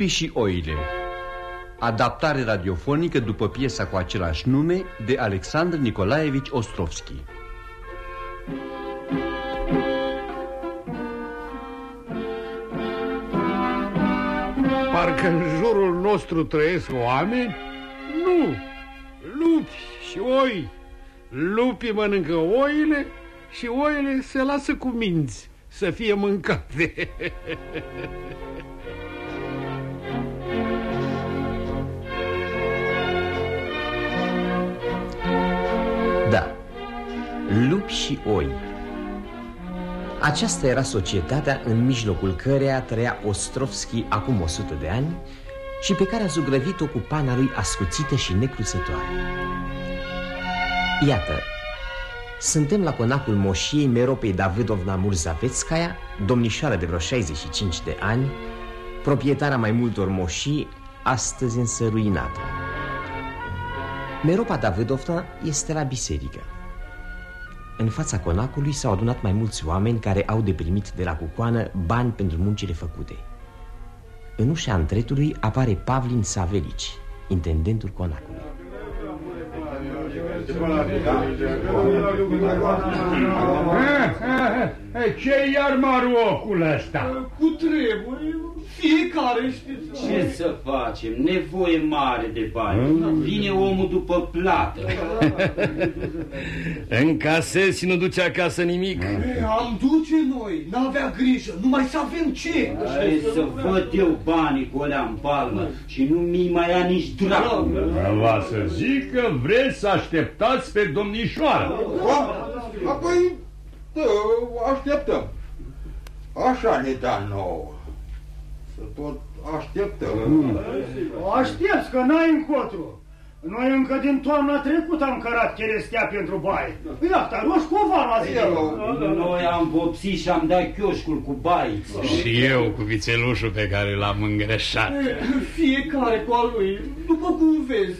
Lupii și oile. Adaptare radiofonică după piesa cu același nume de Alexandru Nicolaevici Ostrovski. Parcă în jurul nostru trăiesc oameni? Nu! Lupi și oi. Lupii mănâncă oile și oile se lasă cu minți să fie mâncate. Da, lupi și oi. Aceasta era societatea în mijlocul căreia trăia Ostrovski acum 100 de ani și pe care a zugrăvit-o cu pana lui ascuțită și necruțătoare. Iată, suntem la conacul moșiei Meropei Davidovna Murzavetskaya, domnișoară de vreo 65 de ani, proprietara mai multor moșii, astăzi însă ruinată. Meropa Davidovna este la biserică. În fața conacului s-au adunat mai mulți oameni care au de primit de la cucoană bani pentru muncile făcute. În ușa antretului apare Pavlin Savelici, intendentul conacului. Ce iar maruocul ăsta? Cu treburi, fiecare știți. Ce să facem? Nevoie mare de bani. Vine omul după plată. Încasezi și nu duci acasă nimic. Am duce noi, n-avea grijă, numai să avem ce. Ce să văd eu banii cu alea în palmă și nu mi mai ia nici dracu. Va să zic că vreți să așteptați pe domnișoară. Apoi așteptăm. Așa ne da nouă. Să tot așteptăm. Aștepți că n-ai încotru. Noi încă din toamna trecută am cărat cherestea pentru baie. Iată, Roșcovan a zis. Noi am vopsit și am dat chioșcul cu baiță. Și eu cu vițelușul pe care l-am îngreșat. Fiecare cu al lui, după cum vezi.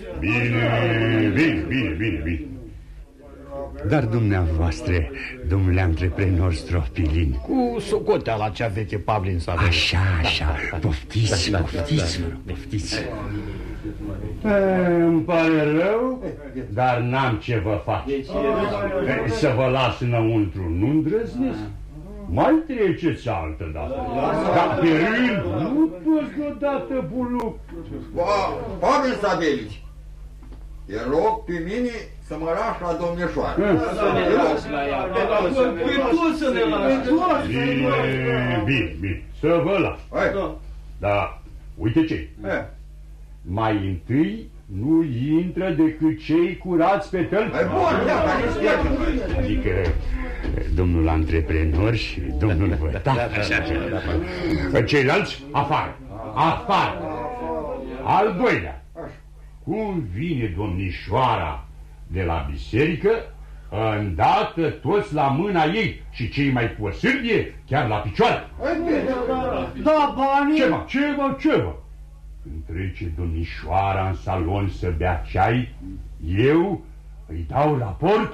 Bine. Dar dumneavoastră, domnule antreprenor Stropilin, Cu socoteala cea veche Pavlin să avem. Așa, poftiți. Îmi pare rău, dar n-am ce vă face. Să vă las înăuntru, nu îndrăznesc. Mai treceți altă dată. Dar pe rând, nu poți deodată, buluc. Pavel Savelici, te rog pe mine să mă lași la domnișoară. Să ne lași la ea. Păi tu să ne lași. Bine, să vă las. Da, uite ce. Mai întâi nu intră decât cei curați pe tălpi. Adică domnul antreprenor și domnul vătac. Ceilalți afară. Al doilea, cum vine domnișoara de la biserică, îndată toți la mâna ei și cei mai posârbie chiar la picioare. Da, banii. Ce mă? Când trece domnișoara în salon să bea ceai, eu îi dau raport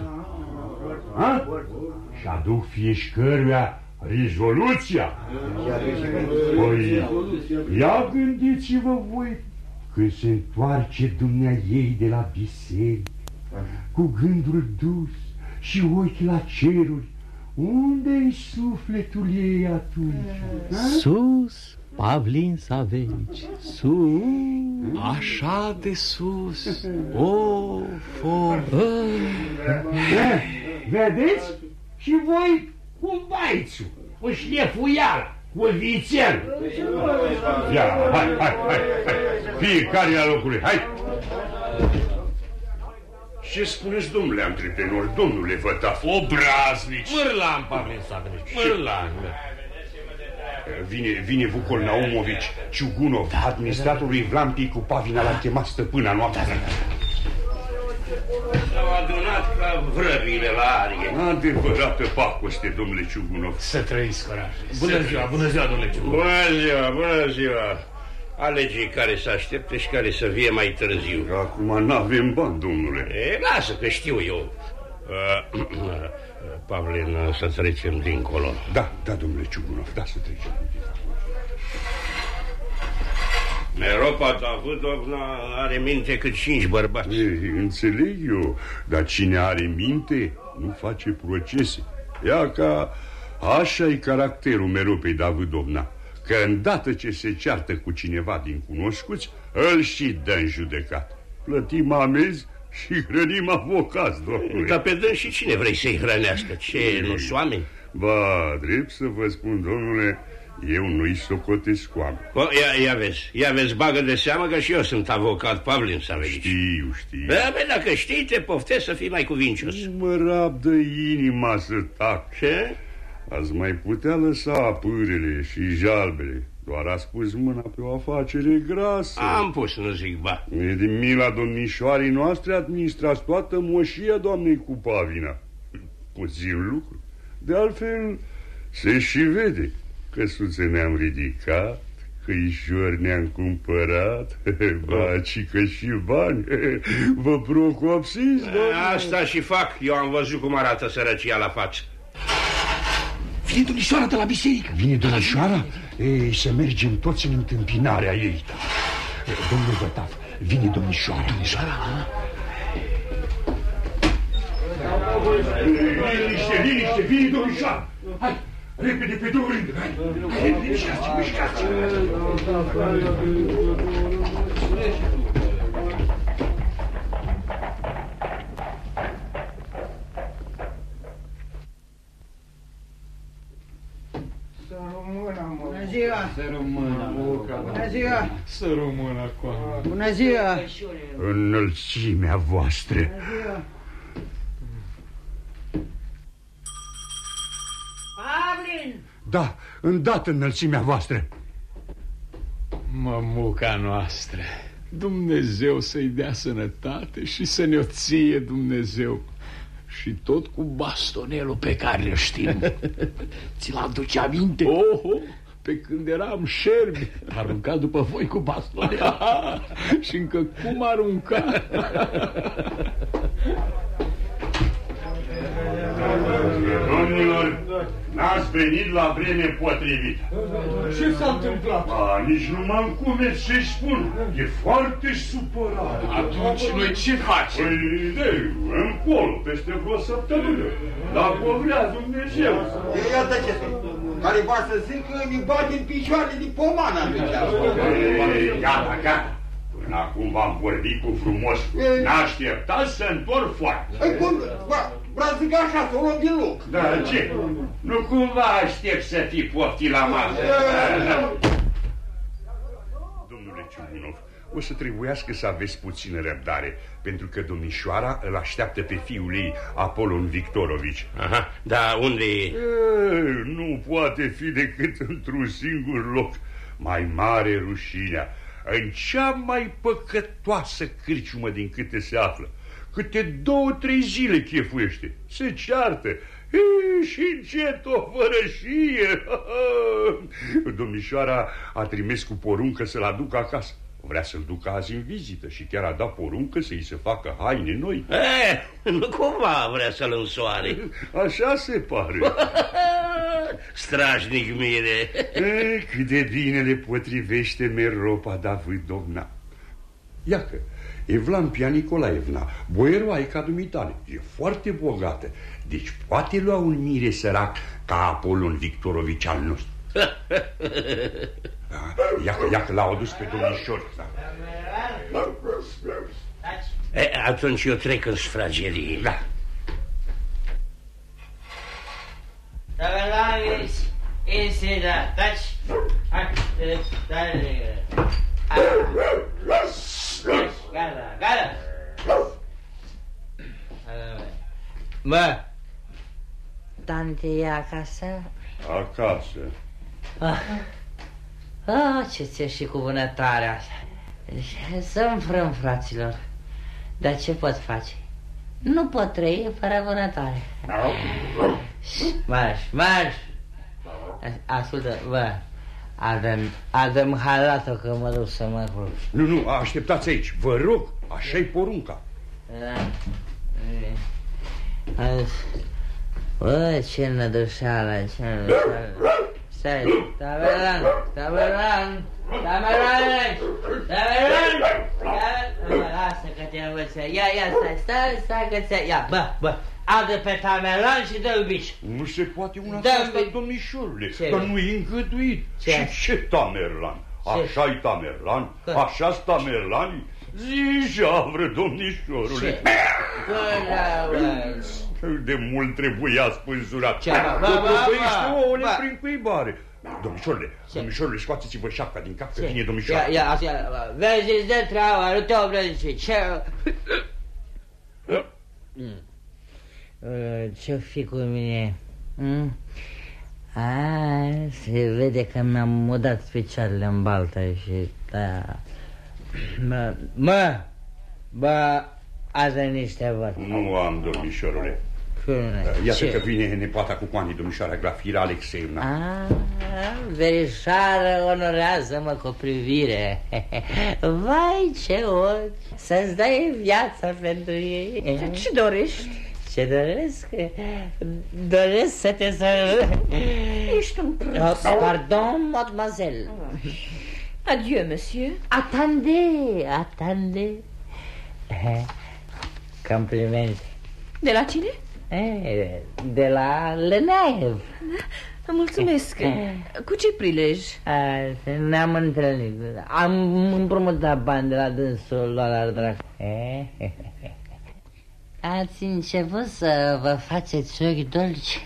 și aduc fiecăruia rezoluția. Păi, ia gândiți-vă voi, când se întoarce dumneaei de la biserică, cu gândul dus și ochi la ceruri, unde-i sufletul ei atunci? Sus, Pavlin Savelici, sus, așa de sus. Vedeți? Și voi cu baițul, cu șlefuiala, cu vițel. Ia, hai. Fiecare la locului, hai. Ce spuneți, domnule antreprenor, domnule vătaf? Obraznici. Mârlan, Pavlin Savelici, mârlan. Vine Vucol Naumovici Ciugunov, administratorul Ivlampii cu Pavina, l-a chemat stăpâna noastră. S-au adunat ca vrăbile la arie. Adevărată pacoste, domnule Ciugunov. Să trăiți, curaj. Bună ziua, domnule Ciugunov. Bună ziua. Alegii care să aștepte și care să vie mai târziu. Acum n-avem bani, domnule. Lasă că știu eu. Pavlin, să trecem dincolo. Da, domnule Ciugunov, da, să trecem. Meropa Davidovna are minte cât 5 bărbați. Înțeleg eu, dar cine are minte nu face procese. Ia ca așa e caracterul Meropei Davidovna, că îndată ce se ceartă cu cineva din cunoscuți, îl și dă în judecat. Plătim amenzi și hrănim avocați, domnule. Dar pe dâns și cine vrei să-i hrănească? Ce, nu-s oameni? Ba, drept să vă spun, domnule, eu nu-i socotesc oameni. Ia vezi, bagă de seamă că și eu sunt avocat, Pavlin Savelici. Știu. Bă, dacă știi, te poftesc să fii mai cuvincios. Mă rabdă inima să tac. Ce? Ați mai putea lăsa pârele și jalbele. Doar ați pus mâna pe o afacere grasă. Am pus, nu zic ba. E din mila domnișoarei noastre administrați toată moșia doamnei cu Pavina. Puțin lucru. De altfel se și vede. Căsuțe ne-am ridicat, căișori ne-am cumpărat, baci că și bani. Vă procopsiți, doamne? Asta și fac. Eu am văzut cum arată sărăcia la față. Vine domnișoara de la biserică. Vine domnișoara? Ei, să mergem toți în întâmpinarea ei. Domnule Vătaf, vine domnișoara. Liniște, vine domnișoara. Hai, repede pe două rânduri. Hai, mișcați. Să rămână acolo. Bună ziua! Înălțimea voastră. Pavlin! Da, îndată înălțimea voastră. Mămuca noastră, Dumnezeu să-i dea sănătate și să ne-o ție Dumnezeu. Și tot cu bastonelul pe care îl știm. Ți-l aduce aminte? Pe când eram șerbi, aruncat după voi cu bastonel. Și încă cum arunca. Domnilor, n-ați venit la vreme potrivită. Ce s-a întâmplat? Nici nu m-am cumet să-i spun. E foarte supărat. Atunci noi ce facem? Păi, încolo, peste vreo săptămână. Dacă o vrea Dumnezeu. Iată ce sunt. Care va să zic că îi bagi în picioare din pomană. Gata. Până acum v-am vorbit cu frumos. N-așteptați să întorc foarte. Vreau să zic așa, să o luăm din loc. Da, ce? Nu cumva aștept să fii poftit la masă? Domnule Ciugunov, o să trebuiască să aveți puțină răbdare, pentru că domnișoara îl așteaptă pe fiul ei, Apolon Victorovici. Aha, dar unde e? Nu poate fi decât într-un singur loc. Mai mare rușinea, în cea mai păcătoasă cârciumă din câte se află. Câte 2-3 zile chefuiește, se ceartă și încet o fărășie. Domnișoara a trimis cu poruncă să-l aducă acasă. Vrea să-l ducă azi în vizită și chiar a dat poruncă să-i se facă haine noi. Nu cumva vrea să-l însoare. Așa se pare. Strașnic mire. Cât de bine le potrivește Meropa Davidovna. Iacă, Evlampia Nicolaevna, boieroaica dumitale, e foarte bogată, deci poate lua un mire sărac ca Apolon Victorovici al nostru. Iacă, l-au adus pe domnișor. Atunci eu trec în sfragerie. Da. Gata. Bă, tante e acasă? Acasă. Ce ți-e și cu vânătoarea asta. Să înfrâm, fraților. Dar ce pot face? Nu pot trăi fără vânătoare. Marș. Ascultă, bă, adă-mi halatul că mă duc să mă culc. Nu, așteptați aici, vă rog, așa-i porunca. Bă, ce nădușeală. Stai, tabelan. Tamerlan! Lasă că te învăță. Ia, stai că ți-a... Ia, bă, adă pe Tamerlan și dă-l bici. Nu se poate una asta, domnișorule, că nu-i îngăduit. Ce Tamerlan? Așa-i Tamerlan? Așa-s Tamerlan? Zijavră, domnișorule. De mult trebuia spânzurat. Băiește ouăle prin cuibare. Domnișorule, scoateți-vă șapca din cap pe tine, domnișoară. Ia, vezi-ți de treaba, nu te obrăzi. Ce-o fi cu mine? Se vede că mi-am mudat picioarele în baltă și... Bă, adă niște vorbe. Nu am, domnișorule. Iată că vine nepoata cu coanii, domnișoara Glafira Alexeevna. Verișoară, onorează-mă cu o privire. Vai, ce ochi, să-ți dai viața pentru ei. Ce dorești? Ce doresc? Doresc să te Ești un prins. Pardon, mademoiselle. Adieu, monsieur. Attendez. Complimente. De la cine? De la Lenev. Mulțumesc. Cu ce prilej? Ne-am întâlnit. Am împrumutat bani de la dânsul dolar dracu. Ați început să vă faceți ochi dulci?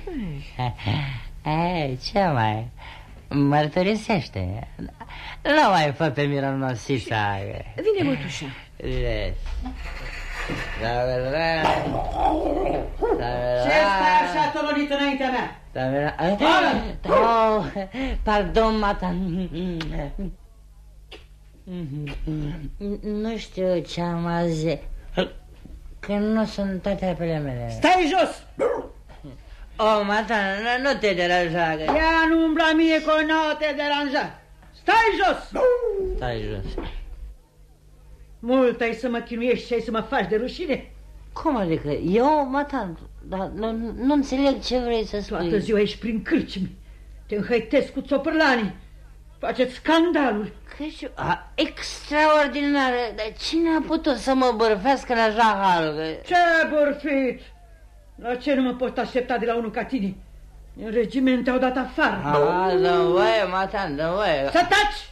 Ce mai? Mărturisește. Nu mai fă pe mironosița. Vine mătușa. Ce stai așa tolonit înaintea mea? Pardon, matan. Nu știu ce am azi, că nu sunt toate apele mele. Stai jos! Matan, nu te deranja. Ia nu umbla mie că nu te deranja. Stai jos! Stai jos. Mult ai să mă chinuiești și ai să mă faci de rușine? Cum adică? Eu, matan, dar nu înțeleg ce vrei să spui. Toată ziua ești prin cârciumi, te înhăitezi cu țopărlanii, faceți scandalul. Extraordinar, dar cine a putut să mă bârfească în așa hal? Ce bârfit? La ce nu mă pot aștepta de la unul ca tine? În regiment te-au dat afară. Dă-mi voie, matan, dă-mi voie. Să taci!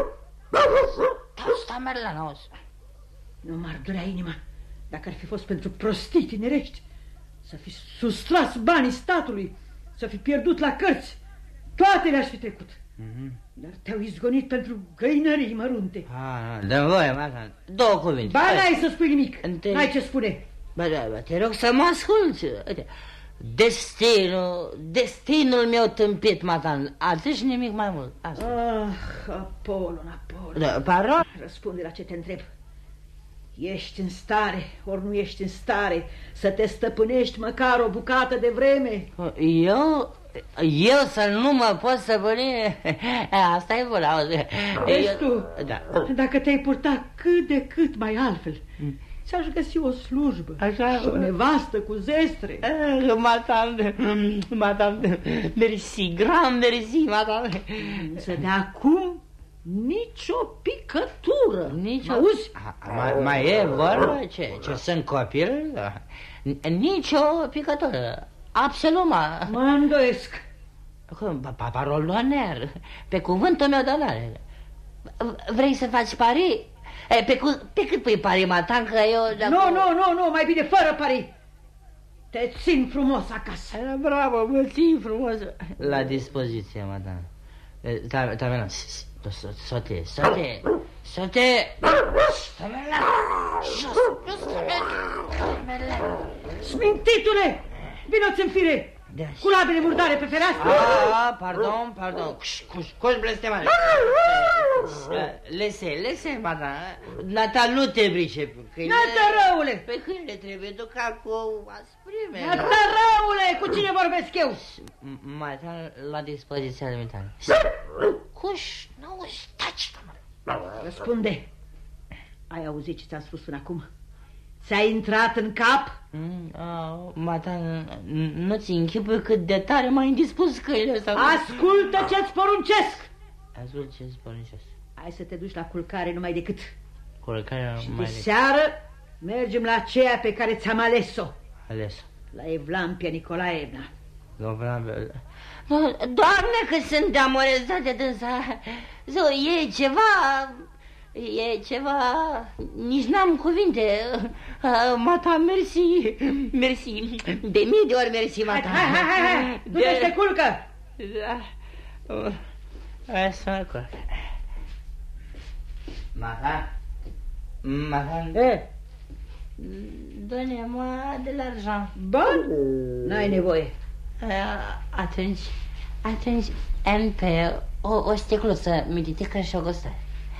Tamerlan, auzi. Nu m-ar durea inima dacă ar fi fost pentru prostii tinerești. Să fi sustras banii statului, să fi pierdut la cărți. Toate le-aș fi trecut. Dar te-au izgonit pentru găinării mărunte. Dă-mi voie, matan. Două cuvinte. Ba, n-ai să spui nimic. N-ai ce spune. Ba, te rog să mă asculți. Destinul meu tâmpit, matan. Atât și nimic mai mult. Apolon. Da, pardon? Răspunde la ce te întreb. Ești în stare, ori nu ești în stare să te stăpânești măcar o bucată de vreme? Eu să nu mă pot stăpâni? Asta e bună, auzi. Vezi tu, dacă te-ai purta cât de cât mai altfel, ți-aș găsi o slujbă. Așa? Și o nevastă cu zestre. Madame, mersi, grand mersi, madame. Însă de acum nicio picătură. Auzi? Mai e vorba? Ce sunt copil? Nicio picătură. Absolut. Mă îndoiesc. Parol d'oner. Pe cuvântul meu de onoare. Vrei să faci pari? Pe cât pui pari, matan, că eu... Nu, mai bine fără pari. Te țin frumos acasă. Bravo, mă țin frumos. La dispoziție, matan. Tamerlan, saute. Tamerlan, jos, Tamerlan. Smintitule, vino-ți în fire. Cu labele murdare pe fereastră. Pardon. Coș blestemare. Lese, madame. Nata, nu te pricepi. Nata, răule. Pe câine trebuie duca cu asprime. Nata, răule, cu cine vorbesc eu? Madame, la dispoziția alimentară. Coș, nu, taci. Răspunde. Ai auzit ce ți-am spus până acum? Ți-a intrat în cap? Matan, nu-ți închipui cât de tare m-ai indispus căile ăsta. Ascultă ce-ți poruncesc. Ascult ce-ți poruncesc. Hai să te duci la culcare numai decât. Culcare și numai de seară mergem la aceea pe care ți-am ales-o. Ales? La Evlampia Nicolaevna. Doamne, că sunt amorezat de dânsa. Zău, e ceva, nici n-am cuvinte. Mata, mersi, de mii de ori mersi, mata. Hai, du-te și te culcă. Hai să mă culc. Mata, dă-ne-mă de l'argent. Bun, n-ai nevoie. Atunci, pe o sticluță mititică și o gustare.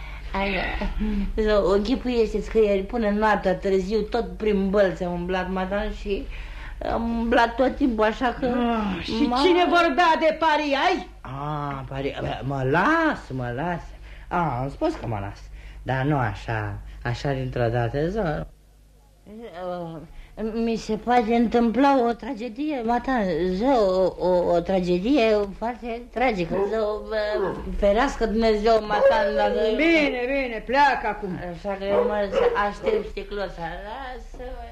O ghipuiește-ți că ieri până noaptea târziu tot prin bălți am umblat, madame, și am umblat tot timpul așa că... Și cine vorbea de Paris, ai? Paris, mă las. Am spus că mă las, dar nu așa dintr-o dată, mi se poate întâmpla o tragedie, mata, o tragedie foarte tragică, ferească Dumnezeu, mata. Bine, pleacă acum. Așa că eu mă aștept sticloasa, lasă-mă.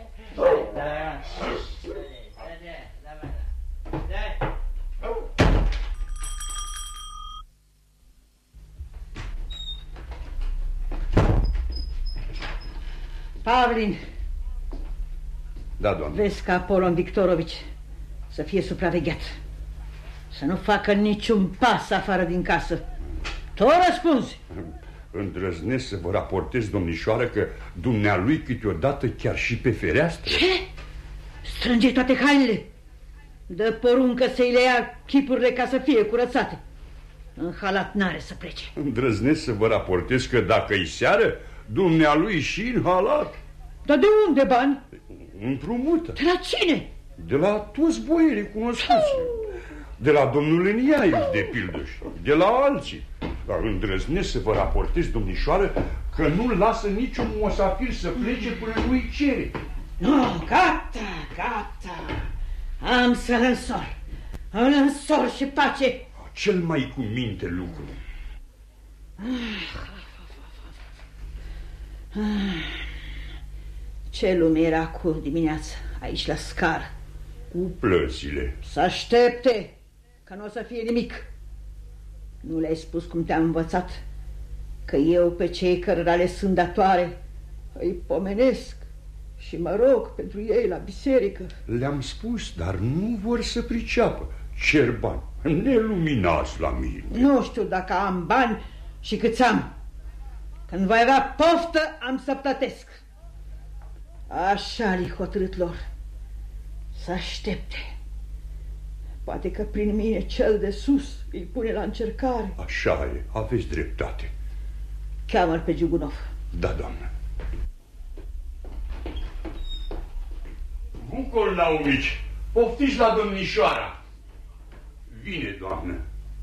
Pavlin. Da, doamne. Vezi ca Apollon Victorovici să fie supravegheat, să nu facă niciun pas afară din casă. Tu răspunzi. Îndrăznesc să vă raportez, domnișoară, că dumnealui câteodată chiar și pe fereastră. Ce? Strânge toate hainele. Dă poruncă să-i le ia chipurile ca să fie curățate. În halat n-are să plece. Îndrăznesc să vă raportez că dacă-i seară, dumnealui și în halat. Dar de unde bani? Împrumută. De la cine? De la toți boierii cunoscuți. De la domnul Eniaiu, de pildă, de la alții. Dar îndrăznesc să vă raportez, domnișoară, că nu lasă niciun mosafir să plece până nu-i cere. Nu, gata. Am să-l însor și pace. Cel mai cu minte lucru. Ce lume era cu dimineața aici la scară? Cu plățile. Să aștepte, că nu o să fie nimic. Nu le-ai spus cum te-am învățat, că eu pe cei cărora le sunt datoare îi pomenesc și mă rog pentru ei la biserică. Le-am spus, dar nu vor să priceapă. Cer bani, neluminați la mine. Nu știu dacă am bani și câți am. Când voi avea poftă, am să plătesc. Așa li hotărât lor. Să aștepte. Poate că prin mine cel de sus îi pune la încercare. Așa e, aveți dreptate. Cheamă-l pe Giugunov. Da, doamnă. Bucol Naumici, poftiți la domnișoara. Vine, doamnă.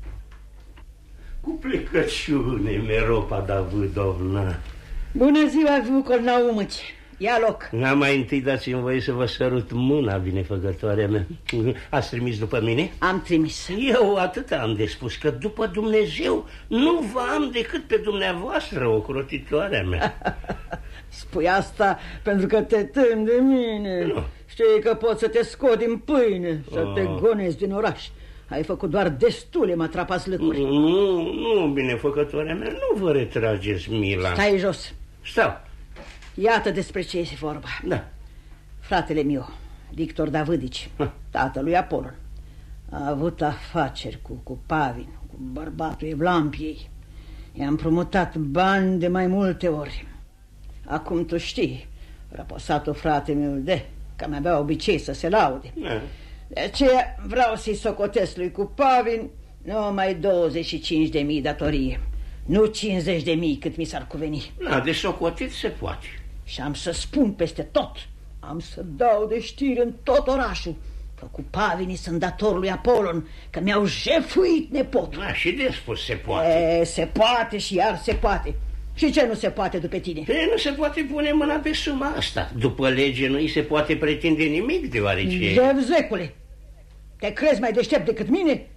Cu plecăciune, Meropa Davidovna. Bună ziua, Bucol Naumici. Ia loc. Mai întâi dați-mi voie să vă sărut mâna, binefăcătoarea mea. Ați trimis după mine? Am trimis. Eu atât am de spus, că după Dumnezeu nu vă am decât pe dumneavoastră, ocrotitoarea mea. Spui asta pentru că te temi de mine. Nu. Știi că pot să te scot din pâine, să te gonezi din oraș. Ai făcut doar destule matrapazlăcuri. Nu, binefăcătoarea mea, nu vă retrageți mila. Stai jos. Stau. Iată despre ce este vorba. Da. Fratele meu, Victor Davidici, tatălui Apollon, a avut afaceri cu Pavin, cu bărbatul Evlampiei. I-a împrumutat bani de mai multe ori. Acum tu știi, răposatul frate meu că mi-avea obicei să se laude. De aceea vreau să-i socotesc lui cu Pavin numai 25.000 datorie, nu 50.000 cât mi s-ar cuveni. De socotit se poate. Și am să spun peste tot, am să dau de știri în tot orașul, că cu Pavinii sunt dator lui Apollon, că mi-au jefuit nepotul. Și de spus se poate. Se poate și iar se poate. Și ce nu se poate după tine? Nu se poate pune mâna pe suma asta. După lege nu îi se poate pretinde nimic, deoarece... Zevzecule, te crezi mai deștept decât mine?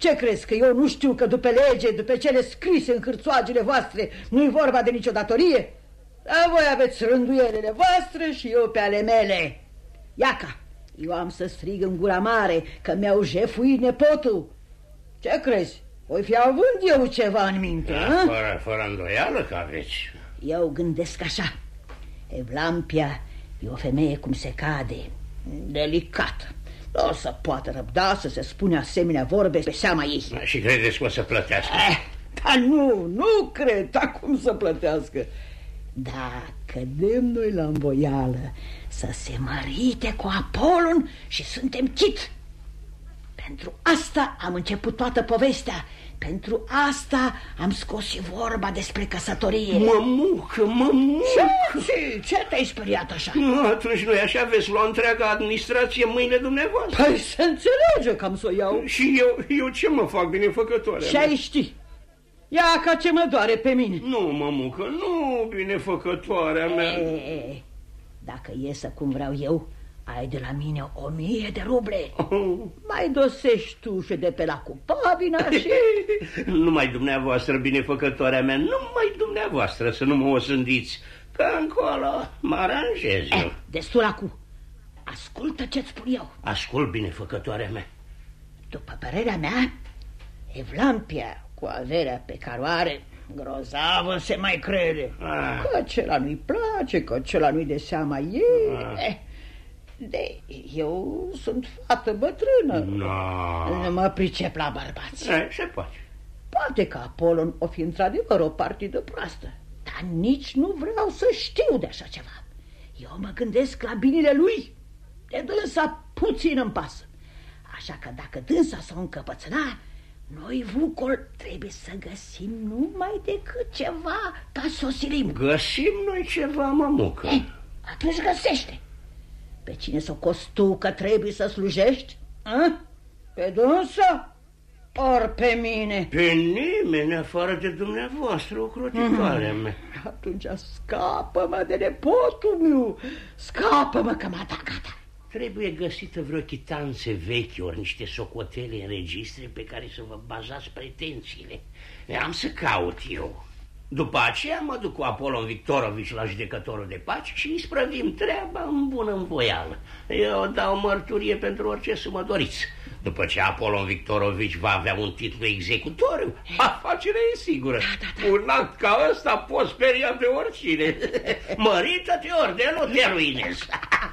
Ce crezi, că eu nu știu că după lege, după cele scrise în hârțoagele voastre, nu-i vorba de nicio datorie? Dar voi aveți rânduielile voastre și eu pe ale mele. Iaca, eu am să strig în gura mare că mi-au jefuit nepotul. Ce crezi? Voi fi având eu ceva în minte, fără îndoială că aveți. Eu gândesc așa. Evlampia e o femeie cum se cade, delicată. Nu o să poată răbda să se spune asemenea vorbe pe seama ei. Și credeți că o să plătească? Dar nu cred, dar cum să plătească? Dacă dăm noi la învoială să se mărite cu Apolon și suntem chit. Pentru asta am început toată povestea. Pentru asta am scos și vorba despre căsătorie. Mămucă! Ce te-ai speriat așa? Nu, atunci noi așa veți lua întreaga administrație în mâinile dumneavoastră. Păi se înțelege că am să o iau. Și eu ce mă fac, binefăcătoare? Și ai ști. Ia ca ce mă doare pe mine. Nu, mămucă, nu, binefăcătoarea mea. Dacă iesă cum vreau eu, ai de la mine 1000 de ruble. Mai dosești tu și de pe la Cupavina și... Numai dumneavoastră, binefăcătoarea mea, numai dumneavoastră să nu mă osândiți. Că încolo mă aranjez eu. Destul acum. Ascultă ce-ți spun eu. Ascult, binefăcătoarea mea. După părerea mea, Evlampia, cu averea pe care o are, grozavă se mai crede. Că cela nu-i place, că cela nu-i de seama ei. Eu sunt fată bătrână. Nu mă pricep la bărbați. Se poate. Poate că Apolon o fi într-adevăr o partidă proastă, dar nici nu vreau să știu de așa ceva. Eu mă gândesc la binele lui. De dânsa puțin îmi pasă. Așa că dacă dânsa s-o încăpățâna, noi, Vucol, trebuie să găsim numai decât ceva ca să o silim. Găsim noi ceva, mămucă? Atunci găsește. Pe cine s-o cost tu că trebuie să slujești? Pe dânsa? Ori pe mine? Pe nimeni afară de dumneavoastră, ocrotitoarea mea. Atunci scapă-mă de nepotul meu. Scapă-mă că m-a dat gata. Trebuie găsită vreo chitanțe vechi, ori niște socotele în registre pe care să vă bazați pretențiile. Am să caut eu. După aceea mă duc cu Apolon Victorovici la judecătorul de pace și îi sprăvim treaba în bună învoială. Eu dau mărturie pentru orice să mă doriți. După ce Apolon Victorovici va avea un titlu executoriu, afacerea e sigură. Un act ca ăsta poți speria pe oricine. Mărită-te ori de nu te ruinezi.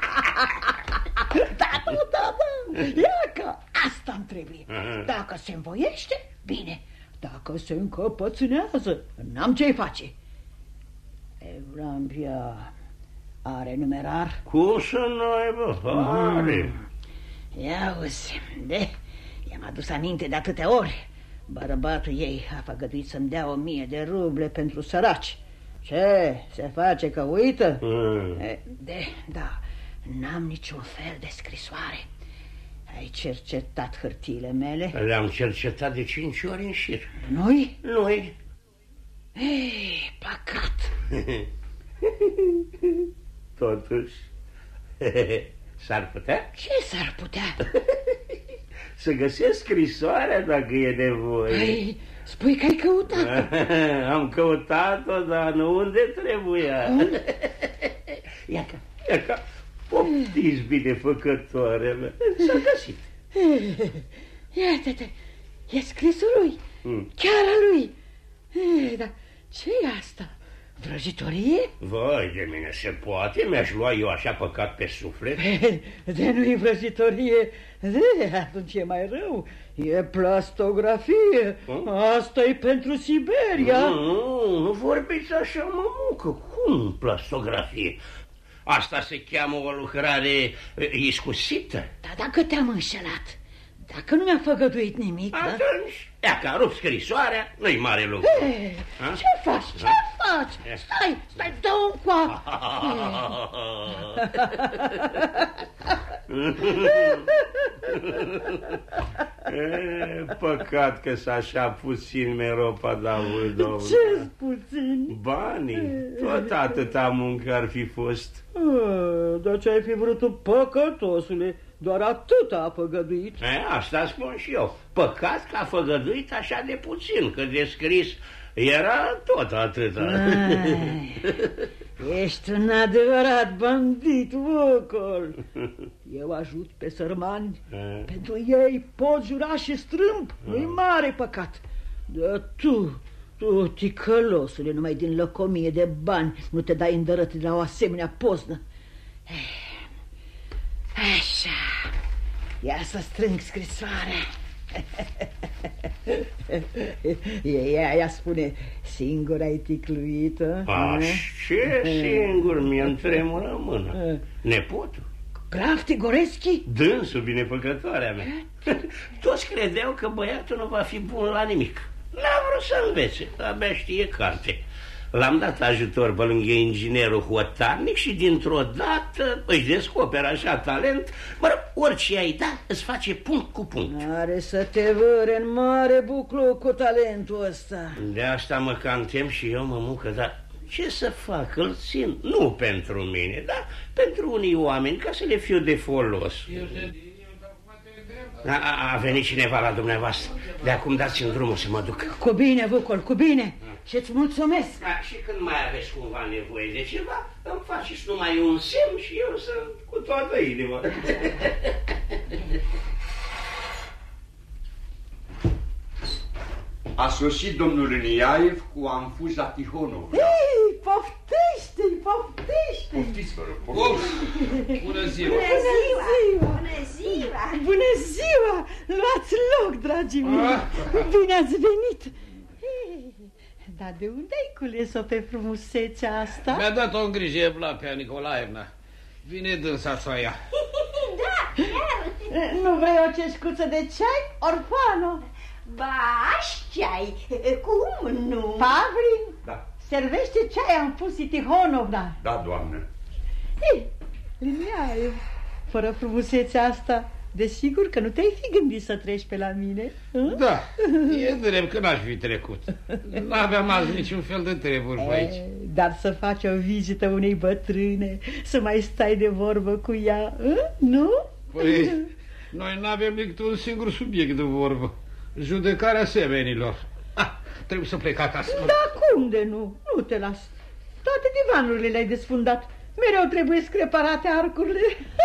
Da. Ia că asta-mi trebuie. Dacă se învoiește, bine. Dacă se încăpățânează, n-am ce-i face. Evlampia are numerar? Cum să nu aibă? Are. Ia uzi, i-am adus aminte de atâtea ori. Bărbatul ei a făgăduit să-mi dea 1000 de ruble pentru săraci. Ce? Se face că uită? Da, n-am niciun fel de scrisoare. Ai cercetat hârtiile mele? Le-am cercetat de 5 ori în șir. Noi? Noi. Păcat. Totuși, s-ar putea? Ce s-ar putea? Să găsesc scrisoarea dacă e nevoie. Spui că ai căutat-o. Am căutat-o, dar nu unde trebuia. Ia ca. Poftiți, binefăcătoare mea. S-a găsit. Iată-te, e scrisul lui. Chiar a lui. Dar ce-i asta? Vrăjitorie? Vai de mine, se poate? Mi-aș lua eu așa păcat pe suflet? De nu-i vrăjitorie, atunci e mai rău. E plastografie. Asta-i pentru Siberia. Nu vorbiți așa, mămucă. Cum plastografie? Asta se cheamă o lucrare iscusită. Dar dacă te-am înșelat, dacă nu mi-a făgăduit nimic... Atunci, ia că rup scrisoarea, nu-i mare lucru. Ce faci? Ce faci? Stai, dă-o încoa. Păcat că s-a așa puțin meropa Davidovna. Ce-s puțin? Banii, tot atâta muncă ar fi fost. Dar ce ai fi vrut tu, păcătosule? Doar atât a făgăduit. Asta spun și eu. Păcat că a făgăduit așa de puțin, că de scris era tot atâta. Ești un adevărat bandit, Vucol. Eu ajut pe sărmani. Pentru ei pot jura și strâmb. Nu-i mare păcat. Dar tu, ticălosule, numai din lăcomie de bani nu te dai îndărăt de la o asemenea poznă. Așa. Ia să strâng scrisoarea. Ea spune, singur ai ticluit-o? Ce singur? Mi-a tremură mâna. Nepotul? Graf Tigoreschi? Dânsul, binefăcătoarea mea. Toți credeau că băiatul nu va fi bun la nimic. N-a vrut să învețe, abia știe carte. L-am dat ajutor pe lângă inginerul hotarnic și dintr-o dată își descoperă așa talent. Mă rog, orice ai da, îți face punct cu punct. Are să te vâre în mare buclu cu talentul ăsta. De asta mă cam tem și eu, mămucă, dar ce să fac? Îl țin, nu pentru mine, dar pentru unii oameni, ca să le fiu de folos. A venit cineva la dumneavoastră. De acum dați-mi drumul să mă duc. Cu bine, Vucol, cu bine. Și-ți mulțumesc. Și când mai aveți cumva nevoie de ceva, îmi faceți numai un semn și eu sunt cu toată inima. A sosit domnul Iniaev cu amfuza Tihonov. Ei, poftește-i, poftește-i. Poftiți, vă rog. Bună ziua! Bună ziua! Bună ziua! Luați loc, dragii mei! Bine ați venit! Dar de unde ai cules-o pe frumusețea asta? Mi-a dat-o în grijă Evlapia Nicolaevna. Vine dânsa să o ia. Da, nu vrei o ceșcuță de ceai, Orfano? Ba, ceai, cum nu? Pavlin? Da. Servește ceai în fusi Tihonovna. Da, doamnă. Ei, Liniaev, fără frumusețea asta, desigur că nu te-ai fi gândit să treci pe la mine? Da, e drept că n-aș fi trecut. N-aveam azi niciun fel de treburi pe aici. Dar să faci o vizită unei bătrâne, să mai stai de vorbă cu ea, nu? Păi, noi n-avem decât un singur subiect de vorbă. Judecarea semenilor. Trebuie să plec acasă. Da, cum de nu? Nu te las. Toate divanurile le-ai desfundat. Mereu trebuie reparate arcurile.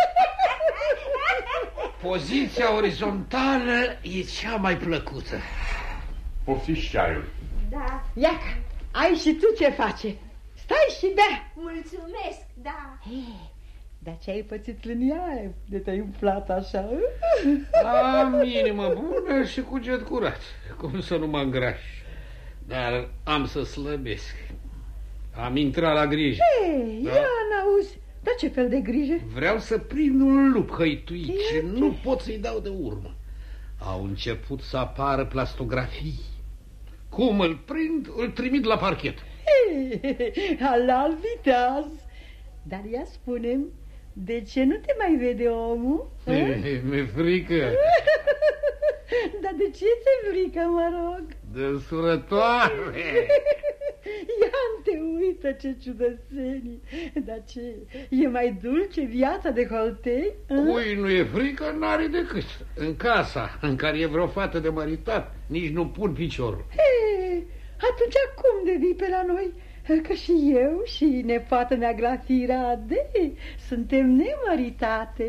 Poziția orizontală e cea mai plăcută. Poftiți ceaiul. Da. Iaca, ai și tu ce face? Stai și bea. Mulțumesc, da. Dar ce ai pățit, Liniaev, de te-ai umflat așa? Am inimă bună și cuget curat. Cum să nu mă îngraș? Dar am să slăbesc. Am intrat la grijă. Ia n-auzi. Dar ce fel de grijă? Vreau să prind un lup hăituit și nu pot să-i dau de urmă. Au început să apară plastografii. Cum îl prind, îl trimit la parchet. Halal viteaz. Dar ia spune-mi, de ce nu te mai vede omul? Mi-e frică. Dar de ce ți-e frică, mă rog? De însurătoare. Ia te uită, ce ciudățenii. Dar ce, e mai dulce viața de holtei? Cui nu e frică, n-are decât. În casa în care e vreo fată de măritat, nici nu pun piciorul. Atunci cum de vii pe la noi? Că și eu și nepoată mea Glafirade suntem nemăritate.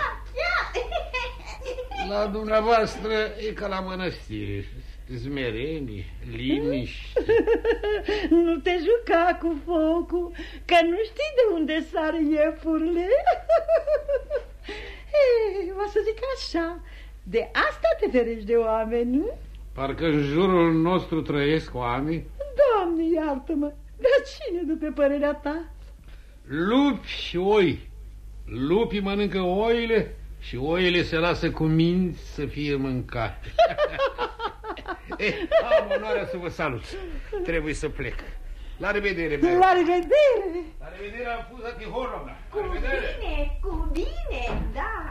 La dumneavoastră e ca la mănăstire. Smerenie, liniște. Nu te juca cu focul, că nu știi de unde sar iepurile. O să zic așa, de asta te ferești de oameni, nu? Parcă în jurul nostru trăiesc oameni. Doamne, iartă-mă, dar cine după părerea ta? Lupi și oi. Lupii mănâncă oile și oile se lasă cu minți să fie mâncate. Am onoarea să vă salut. Trebuie să plec. La revedere, Bea. La revedere. La revedere, Amfuza Tihonovna. Cu bine, cu bine, da.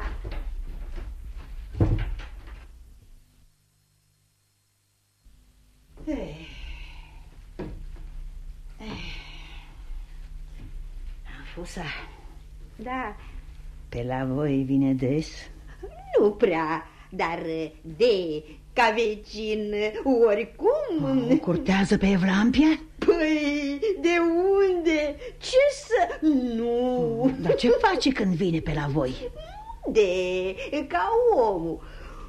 Amfuza. Da. Pe la voi vine des? nu prea, dar de ca vecin oricum. Curtează pe Evlampia? Păi, de unde? Ce să... Nu. Dar ce face când vine pe la voi? Ca omul.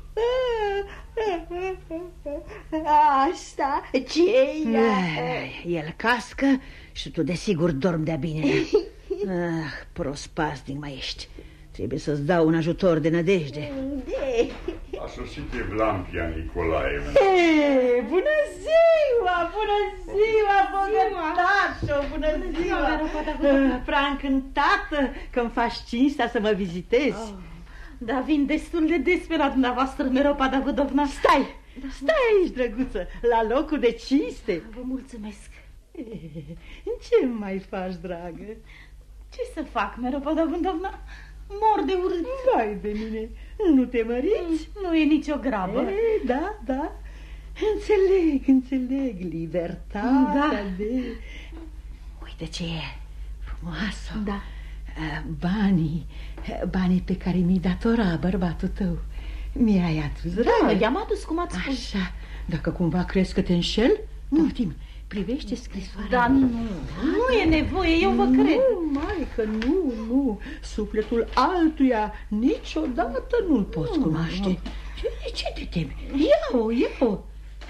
Asta ce-i? El cască și tu desigur dormi de-a bine. Prost pasnic mai ești. Trebuie să-ți dau un ajutor de nădejde. A sosit Evlampia Nicolaevna. Bună ziua, bogătașo, bună ziua. Prea încântată că-mi faci cinstea să mă vizitezi. Da, vin destul de des pe la dumneavoastră, Meropa Davidovna. Stai aici, drăguță, la locul de cinste. Vă mulțumesc. Ce mai faci, dragă? Ce să fac, Meropa Davidovna? Mor de urât. Vai de mine, nu te măriți? Nu e nicio grabă. Da, înțeleg, libertatea de... Uite ce e frumoasă. Da. Banii pe care mi-i datora bărbatul tău. Mi-ai adus, Da, i-am adus, cum ați spus. Așa, dacă cumva crezi că te înșel, poftim, privește scrisoarea. Da, nu e nevoie, eu vă cred. Maică, nu, sufletul altuia niciodată nu-l poți cunoaște. Ce te temi? Ia-o.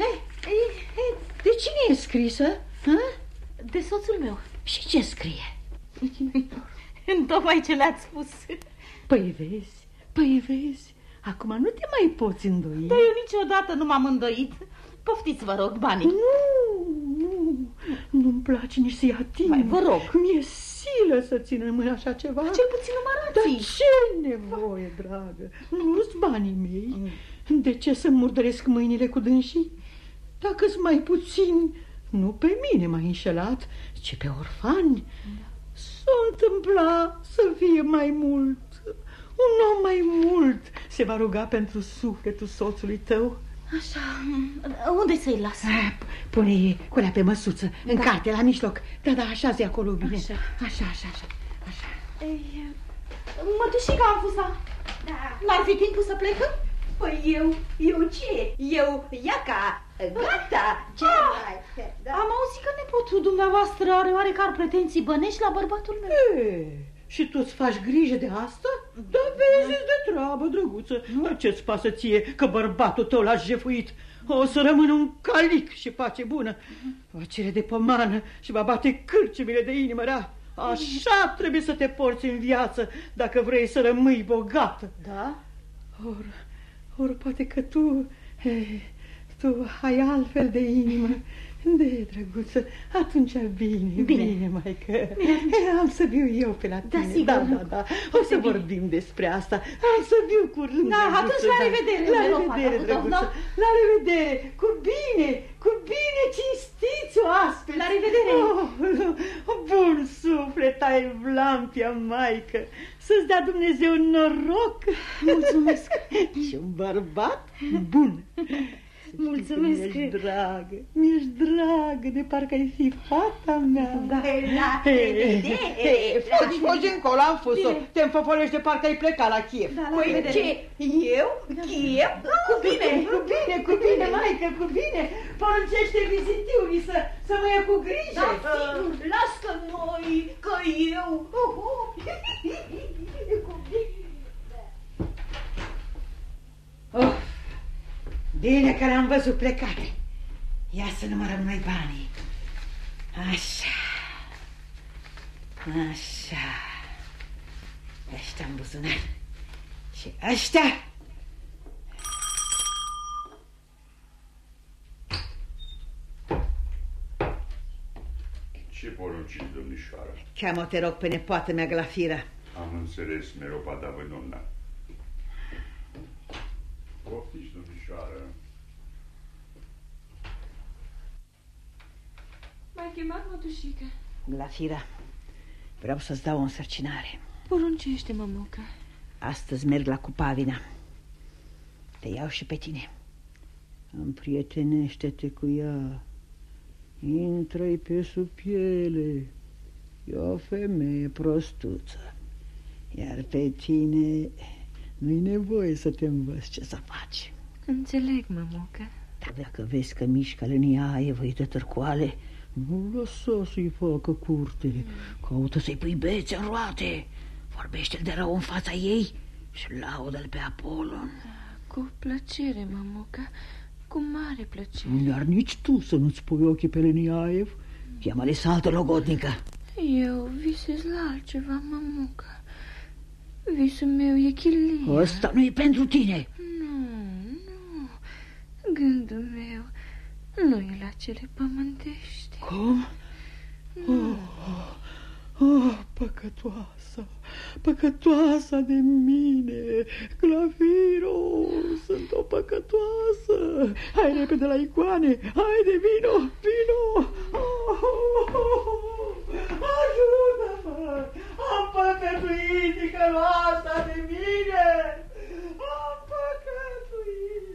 De cine e scrisă? De soțul meu. Și ce scrie? Tocmai ce le-ați spus. Păi vezi, acum nu te mai poți îndoi. Dar eu niciodată nu m-am îndoit. Poftiți, vă rog, banii. Nu-mi place nici să-i ating. Mai vă rog. Mi-e silă să țin în mână așa ceva. Cel puțin nu mă arăți. Dar ce nevoie, dragă? Nu-s banii mei. De ce să murdăresc mâinile cu dânsii? Dacă-s mai puțin, nu pe mine m-ai înșelat, ci pe orfani. S-a întâmplat să fie mai mult. Un om mai mult se va ruga pentru sufletul soțului tău. Așa, unde să-i las? Pune colea pe măsuță, în carte, la mijloc. Da, așează-i acolo bine. Așa. Mătușica Anfusa, n-ar fi timpul să plecăm? Păi eu ce? Iaca, gata, ce mai? Am auzit că nepotul dumneavoastră are oarecare pretenții bănești la bărbatul meu. Și tu îți faci grijă de asta? Da, vezi de treabă, drăguță. Dar ce-ți pasă ție că bărbatul tău l-a jefuit? O să rămână un calic și pace bună. Va cere de pomană și va bate cârcemile de inimă rea. Așa trebuie să te porți în viață dacă vrei să rămâi bogată. Da? Ori poate că tu ai altfel de inimă. De, drăguță, atunci bine, maică. Am să viu eu pe la tine. Da, sigur. Da. O să vorbim despre asta. Am să viu curând. Da, atunci la revedere. La revedere, drăguță. La revedere. Cu bine, cinstiți oaspeți. La revedere. Bun suflet ai, Evlampia, maică. Să-ți dea Dumnezeu noroc. Mulțumesc. Și un bărbat bun. Mulțumesc. Mi-ești dragă, de parcă ai fi fata mea. Da. Fogi încolo, am fus-o. Te înfăfolești de parcă ai plecat la Kiev. Păi ce? Eu? Kiev? Cu bine, maică, cu bine. Poruncește vizitiunii să mă ia cu grijă. Da, sigur, las că noi, că eu. Bine că l-am văzut plecate. Ia să numărăm noi banii. Așa. Ăștia în buzunar. Și ăștia. Ce porunciți, domnișoară? Cheamă, te rog, pe nepoată mea, Glafira. Am înțeles, Meropa Davidovna. Poftiți, domnișoară. M-ai chemat, mătușică? Glafira, vreau să-ți dau o însărcinare. Poruncește, mămucă. Astăzi merg la Cupavina. Te iau și pe tine. Împrietenește-te cu ea. Intră-i pe sub piele. E o femeie prostuță. Iar pe tine Nu-i nevoie să te învăț ce să faci. Înțeleg, mămucă. Dar dacă vezi că mișcă Leniaev îi dă târcoale, nu lăsa să-i facă curte. Caută să-i pui bețe în roate. Vorbește-l de rău în fața ei și laudă-l pe Apolon. Cu plăcere, mămucă. Cu mare plăcere. Iar nici tu să nu-ți pui ochii pe Leniaev. Cheamă-le să altă logodnică. Eu visez la altceva, mămucă. Visul meu e chilia. Ăsta nu e pentru tine. Nu. Gândul meu nu e la cele pământești. Cum? Păcătoasa de mine, Glafiro, sunt o păcătoasă. Hai repede la icoane, haide, vino. Ajută-mă, am păcătuit, nicăloasa de mine, am păcătuit.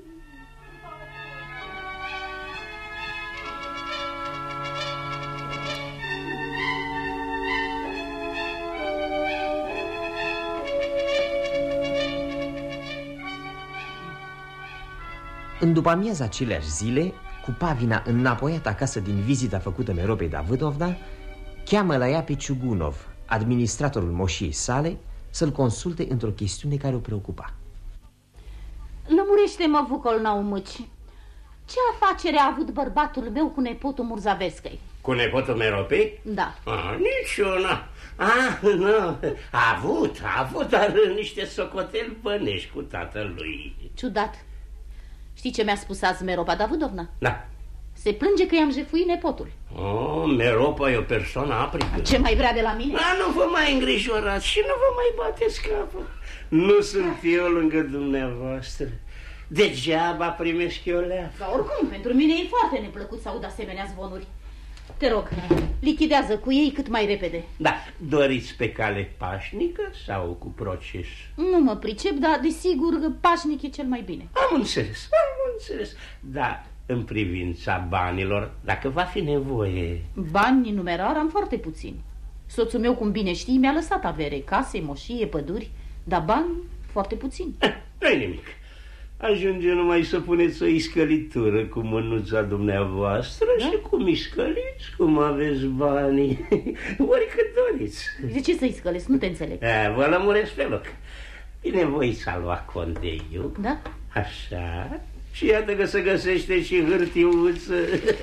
În după-amiaza aceleași zile, cu Pavina înapoiat acasă din vizita făcută Meropei Davidovna, cheamă la ea pe Ciugunov, administratorul moșiei sale, să-l consulte într-o chestiune care o preocupa. Lămurește-mă, Vucol Naumuci. Ce afacere a avut bărbatul meu cu nepotul Murzavescăi? Cu nepotul Meropei? Da. Niciuna. Nu. A avut, dar niște socoteli bănești cu tatălui. Ciudat. Știi ce mi-a spus azi Meropa Davidovna? Da. Se plânge că i-am jefuit nepotul. Meropa e o persoană aprigă. Ce mai vrea de la mine? Nu vă mai îngrijorați și nu vă mai bateți capul. Nu sunt eu lângă dumneavoastră. Degeaba primesc eu leafă. Dar oricum, pentru mine e foarte neplăcut să aud asemenea zvonuri. Te rog, lichidează cu ei cât mai repede. Da, doriți pe cale pașnică sau cu proces? Nu mă pricep, dar desigur pașnic e cel mai bine. Am înțeles. Da, în privința banilor, dacă va fi nevoie... Bani în numerar am foarte puțini. Soțul meu, cum bine știi, mi-a lăsat avere, case, moșie, păduri, dar bani foarte puțini. Nu-i nimic. Ajunge numai să puneți o iscălitură cu mânuța dumneavoastră, da? Și cum iscăliți, cum aveți banii, oricât doriți. De ce să iscălesc? Nu te înțeleg. Vă lămuresc pe loc. Bine, voi salva condeiul. Da? Așa. Și iată că se găsește și hârtiuță.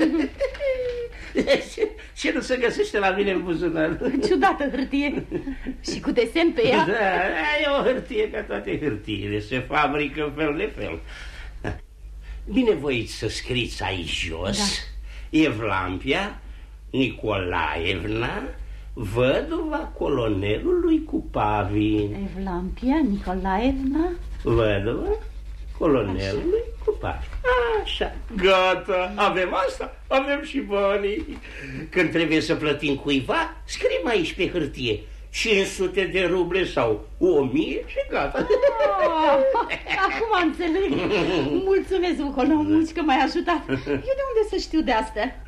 Ce nu se găsește la mine în buzunar? Ciudată hârtie. Și cu desen pe ea? Da, e o hârtie ca toate hârtiile. Se fabrică fel de fel. Binevoiți să scriți aici jos. Da. Evlampia Nicolaevna, văduva colonelului Cupavin. Evlampia Nicolaevna, văduva colonelului Cupavin. Așa, gata, avem asta, avem și banii. Când trebuie să plătim cuiva, scriem aici pe hârtie 500 de ruble sau 1000 și gata. Acum înțeleg. Mulțumesc, Vucol Naumuci, că m-ai ajutat. Eu de unde să știu de astea?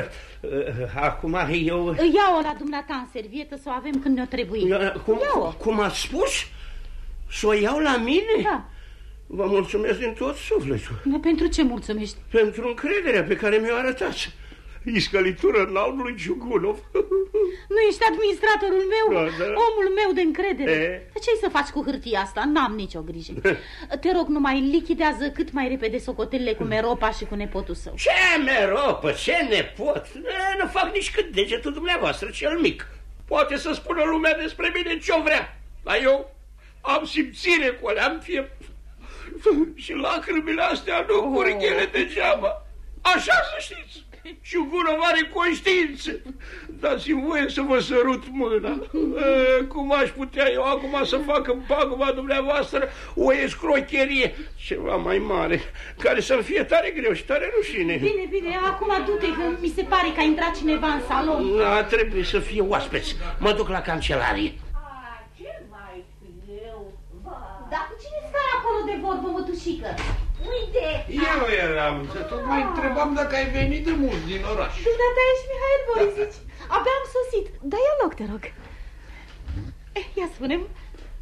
Acum eu... Ia-o la dumneata în servietă să o avem când ne-o trebuie. Cum ați spus? Să o iau la mine? Da. Vă mulțumesc din tot sufletul. Pentru ce mulțumești? Pentru încrederea pe care mi-o arătați. Iscălitură în al lui Ciugunov. Nu ești administratorul meu? Da. Omul meu de încredere. Ce-ai să faci cu hârtia asta? N-am nicio grijă. Te rog, numai lichidează cât mai repede socotelile cu Meropa și cu nepotul său. Ce Meropă? Ce nepot? Nu fac nici cât degetul dumneavoastră, cel mic. Poate să spună lumea despre mine ce-o vrea. Dar eu am simțire cu alea, am fiept. Și lacrimile astea nu curg ele degeaba. Așa să știți. Ciugunov are conștiință. Dați-mi voie să vă sărut mâna. Cum aș putea eu acum să fac în paguba dumneavoastră o escrocherie ceva mai mare, care să-mi fie tare greu și tare rușine. Bine, acum du-te, că mi se pare că a intrat cineva în salon. Da, trebuie să fie oaspeți. Mă duc la cancelarie. Ce mai eu? Dar cu cine stai acolo de vorbă, mătușică? Uite! Eu eram, să tot mai întrebam dacă ai venit de mult din oraș. Dumneata ești Mihail Borisici. Abia am sosit. Dar ia loc, te rog. Ia spune-mi,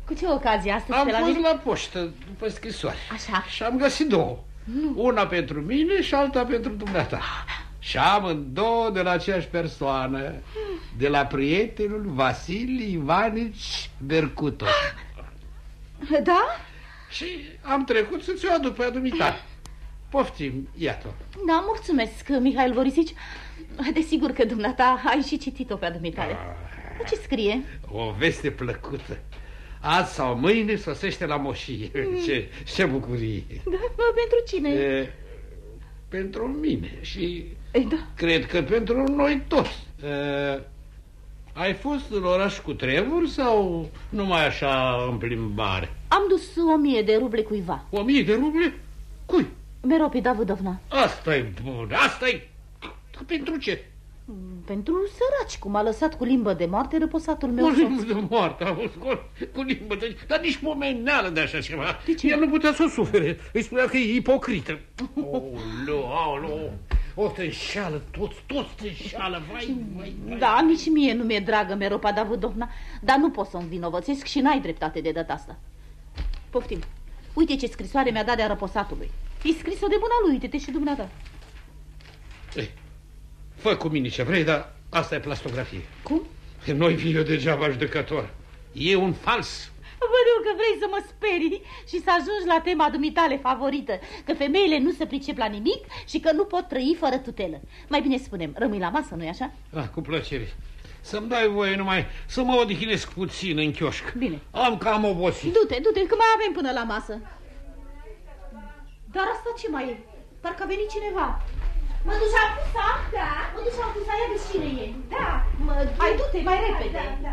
Cu ce ocazie astăzi Am pe la fost mine? la poștă după scrisoare. Așa. Și am găsit două. Una pentru mine și alta pentru dumneata. Și amândouă de la aceeași persoană, de la prietenul Vasili Ivanici Bercuto. Da? Și am trecut să ți-o aduc pe adumitare. Poftim, iată. Da, mulțumesc, Mihail Borisici. Desigur că dumneata ai și citit-o pe adumitare. Ce scrie? O veste plăcută. Azi sau mâine sosește la moșie. Ce bucurie. Da, pentru cine? Pentru mine și da. Cred că pentru noi toți. Ai fost în oraș cu trevur sau numai așa în plimbare? Am dus 1000 de ruble cuiva. 1000 de ruble? Cui? Meropi Davidovna. Asta-i bun, asta-i... Pentru ce? Pentru săraci, cum a lăsat cu limbă de moarte răposatul meu. Cu limbă de moarte, cu limbă de... Dar nici pomeneală de așa ceva. De ce? El nu putea să o sufere. Îi spunea că e ipocrită. Aoleu. O, te înșeală, toți te înșeală, vai. Da, nici mie nu mi-e dragă Meropa Davidovna, dar nu pot să o învinovățesc și n-ai dreptate de data asta. Poftim, uite ce scrisoare mi-a dat de-a răposatului. E scris-o de mâna lui, uite-te și dumneata. Ei, fă cu mine ce vrei, dar asta e plastografie. Cum? Nu-i fiu degeaba judecător. E un fals. Văd că vrei să mă sperii și să ajungi la tema dumitale favorită, că femeile nu se pricep la nimic și că nu pot trăi fără tutelă. Mai bine spunem, rămâi la masă, nu-i așa? Cu plăcere. Să-mi dai voie numai să mă odihnesc puțin în chioșc. Bine. Am cam obosit. Du-te, că mai avem până la masă. Dar asta ce mai e? Parcă a venit cineva. Mă duci Ampusa? Da. Mă duci Ampusa, ia vezi cine e. Da, mă duc. Hai, du-te mai repede. Da.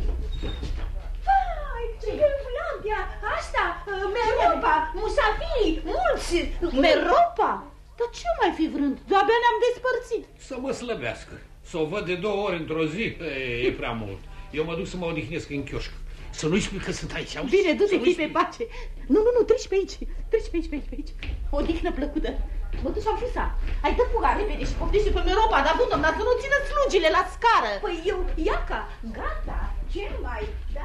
Flavia, asta, Meropa, Musafirii, mulți. Meropa? Dar ce mai fi vrând? De-abia ne-am despărțit. Să mă slăbească. Să o văd de 2 ori într-o zi e prea mult. Eu mă duc să mă odihnesc în chioșc. Să nu-i spui că sunt aici. Bine, du-te, fii pe pace. Nu, treci pe aici. Treci pe aici. O odihnă plăcută. Mă duci Ampusa. Hai, dă fuga repede și poftește pe Meropa, dar Budovna, să nu țină slugile la scară. Păi eu, Iaca, gata, ce mai, da.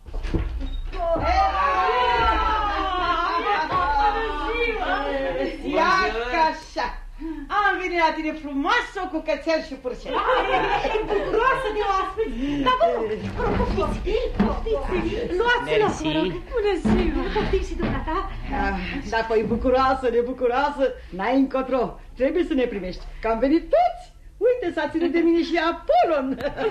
Iaca așa. Am venit la tine frumoasă cu cățel și purcel. Bucuroasă de oaspeți. Dar vă rog, poftiți. Luați-l, vă rog. Bună ziua. Poftiți și dumneata. Dacă e bucuroasă, nebucuroasă, n-ai încotro. Trebuie să ne primești, că am venit toți. Uite, s-a ținut de mine și Apolon.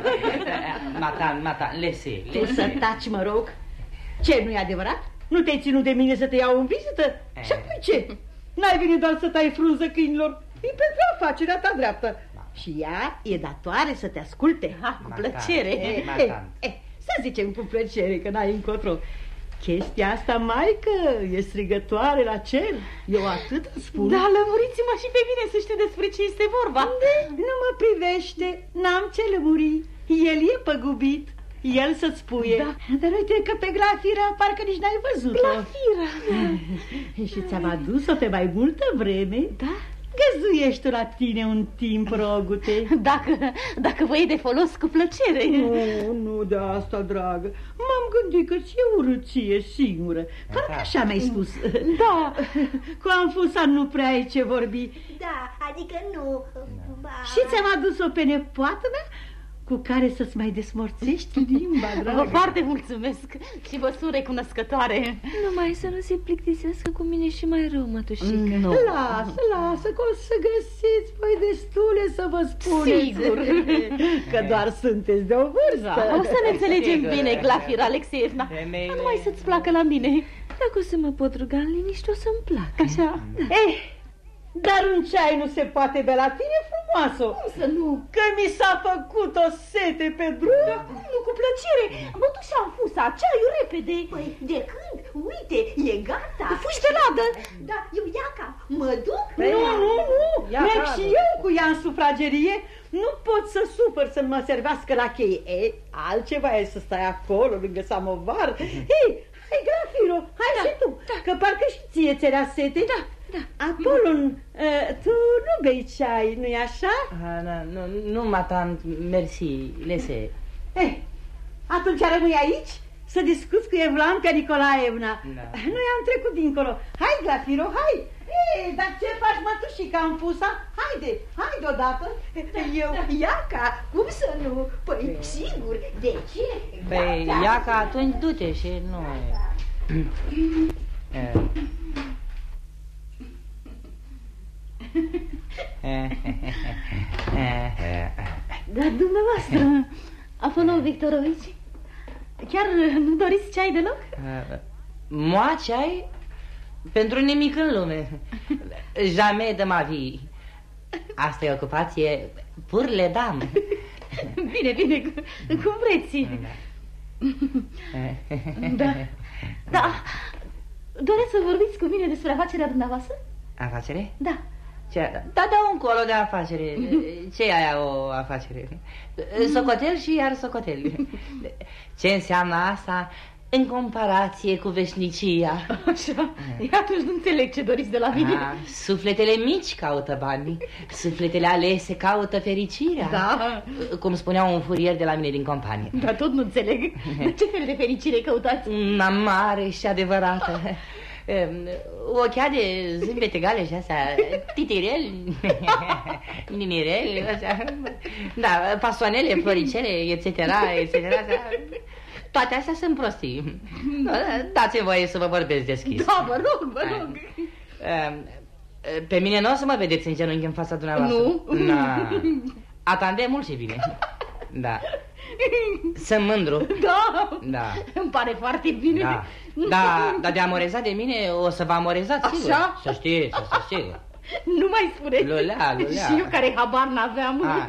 Matan, lese. Tu să taci, mă rog. Ce, nu-i adevărat? Nu te-ai ținut de mine să te iau în vizită? Și apoi ce? N-ai venit doar să tai frunză câinilor? E pentru afacerea ta dreaptă. Și ea e datoare să te asculte. Cu plăcere. Să zicem cu plăcere, că n-ai încotro. Chestia asta, maică, e strigătoare la cer. Eu atât spun. Da, lămuriți-mă și pe mine să știu despre ce este vorba. Nu mă privește, n-am ce lămuri. El e păgubit. El să-ți spuie. Da. Dar uite că pe Glafira parcă nici n-ai văzut-o. Glafira? Și ți-am adus-o pe mai multă vreme. Da? Găzuiește la tine un timp, rogute. Dacă vă e de folos, cu plăcere. Nu de asta, dragă. M-am gândit că ți-e urâție singură. Parcă așa mi-ai spus. Da. Cu Ampusa nu prea ai ce vorbi. Da, adică nu. Și ți-am adus-o pe nepoată mea, cu care să-ți mai desmorțești limba, dragă. Vă foarte mulțumesc și vă sunt recunoscătoare. Numai să nu se plictisească cu mine și mai rău, mătușică. No. Lasă, că o să găsiți voi destule să vă spuneți. Sigur. Că doar sunteți de o vârstă. Da. O să ne înțelegem bine, Glafira Alexeevna. Numai să-ți placă la mine. Dacă o să mă pot ruga în liniște, o să-mi placă. Așa. Da. Dar un ceai nu se poate bea la tine, frumoasă. Cum să nu? Că mi s-a făcut o sete pe drum. Dar cum nu, cu plăcere. Mă duc și Ampusa, ceaiul repede. Păi, de când? Uite, e gata. Fugi pe ladă. Da, eu, Iaca, mă duc? Nu. Merg și eu cu ea în sufragerie. Nu pot să supăr să mă servească la cheie. Altceva e să stai acolo, lângă samovar. Hai, Glafiro, hai și tu, că parcă și ție ți-era sete. Da. Apolon, tu nu bei ceai, nu-i așa? Nu, Matan, mersi, lese. Atunci rămâi aici să discuți cu Evlampia Nicolaevna. Da. Noi am trecut dincolo. Hai, Glafiro, hai! Ei, dar ce faci, mătușica, am pus-a? Haide odată. Eu, Iaca, cum să nu? Păi, sigur, de ce? Păi, Iaca, atunci du-te și nu... Dar dumneavoastră, Afonov Victorovici, chiar nu doriți ceai deloc? Moi, ceai? Pentru nimic în lume. Jamais de ma vie. Asta e ocupație pour les dames. Bine, cum vreți. Da. Doreți să vorbiți cu mine despre afacerea dumneavoastră? Afacere? Da. Da, încolo de afacere. Ce e aia o afacere? Socotel și iar socotel. Ce înseamnă asta în comparație cu veșnicia? Așa, atunci nu înțeleg ce doriți de la mine. Sufletele mici caută banii, sufletele alese caută fericirea. Da. Cum spunea un furier de la mine din companie. Dar tot nu înțeleg. De ce fel de fericire căutați? Una mare și adevărată. Ochea de zâmbet egale și astea, titireli, ninireli, astea, da, pasoanele, floricele, etc. Toate astea sunt prostii. Dați-mi voie să vă vorbesc deschis. Da, vă rog. Pe mine nu o să mă vedeți în genunchi în fața dumneavoastră. Nu? Atande mult și bine. Da. Sunt mândru. Da. Îmi pare foarte bine. Dar de amorezat de mine o să vă amorezați, sigur. Așa? Să știți. Nu mai spuneți. Lulea. Și eu care habar n-aveam.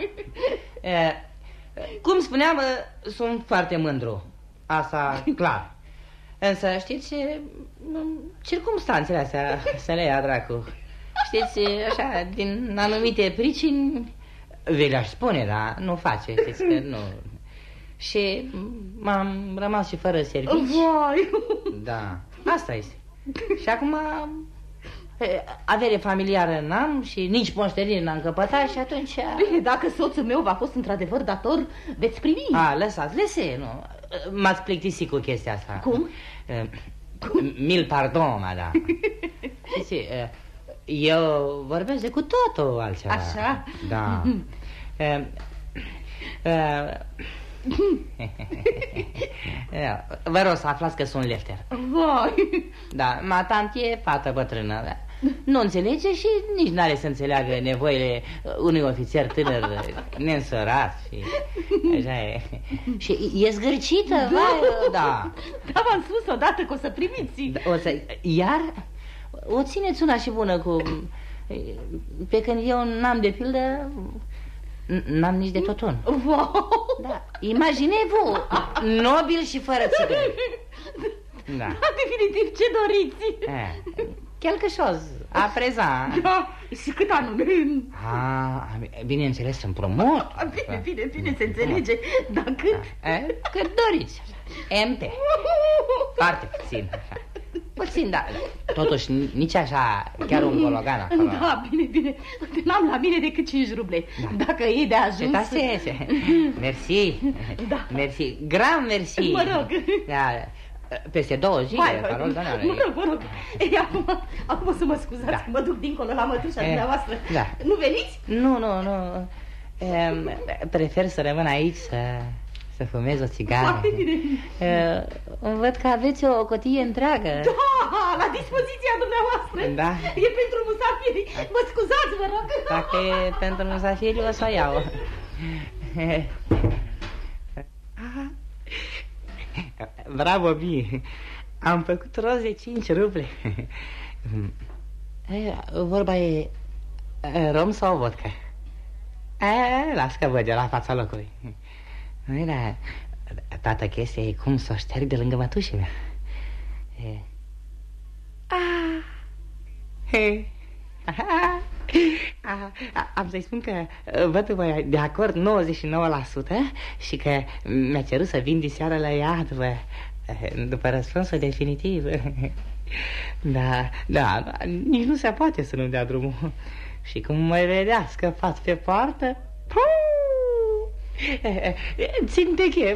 Cum spuneam, sunt foarte mândru. Asta clar. Însă știți, circumstanțele astea să le ia dracu. Știți, așa, din anumite pricini, vi le-aș spune, dar nu face, știți că nu. Și m-am rămas și fără servici. Vai! Da, asta este. Și acum avere familiară n-am și nici moștenire n-am căpătat și atunci... Bine, dacă soțul meu v-a fost într-adevăr dator, veți primi. Lăsați, nu. M-ați plictisit cu chestia asta. Cum? Mil pardon, madame. Știți, eu vorbesc de cu totul altceva. Așa? Da. Vă rog să aflați că sunt lefter. Vai. Da, matante e fată bătrână. Nu înțelege și nici n-are să înțeleagă nevoile unui ofițer tânăr neînsărat și așa e. Și e zgârcită, da. Da, v-am spus odată că o să primiți. Iar o țineți una și bună cu... Pe când eu n-am de pildă... N-am nici de totun. Da. Imaginez-vă, nobil și fără țigări. Da. Definitiv, ce doriți? Quelque chose, a prezent. Da, și cât anume? Bineînțeles, împrumut. Bine, se înțelege. Dar cât? Cât doriți. MP. Foarte puțin. Puțin, da. Totuși, nici așa, chiar un gologan acolo. Da, bine. N-am la mine decât 5 ruble. Dacă e de ajuns... Da, mersi. Da. Mersi, grand mersi. Mă rog. Da. Peste 2 zile, parol, da, Mă rog. Ei, acum o să mă scuzați, mă duc dincolo la mătușa dumneavoastră. Da. Nu veniți? Nu. Prefer să rămân aici, să fumez o țigară. Foarte bine. Văd că aveți o cotie întreagă. Da, la dispoziția dumneavoastră. Da. E pentru musafiri. Mă scuzați, vă rog. Dacă e pentru musafiri, o să o iau. Bravo, bine. Am făcut rost de 5 ruble. Vorba e rom sau vodka? Las că văd eu la fața locului. Da, toată chestia e cum să o șterg de lângă mătușii mea. Am să-i spun că văd voi de acord 99% și că mi-a cerut să vin diseară la ea după răspunsul definitiv. Da, nici nu se poate să nu-mi dea drumul. Și cum mă vedea scăpat pe poartă, Țin de chef.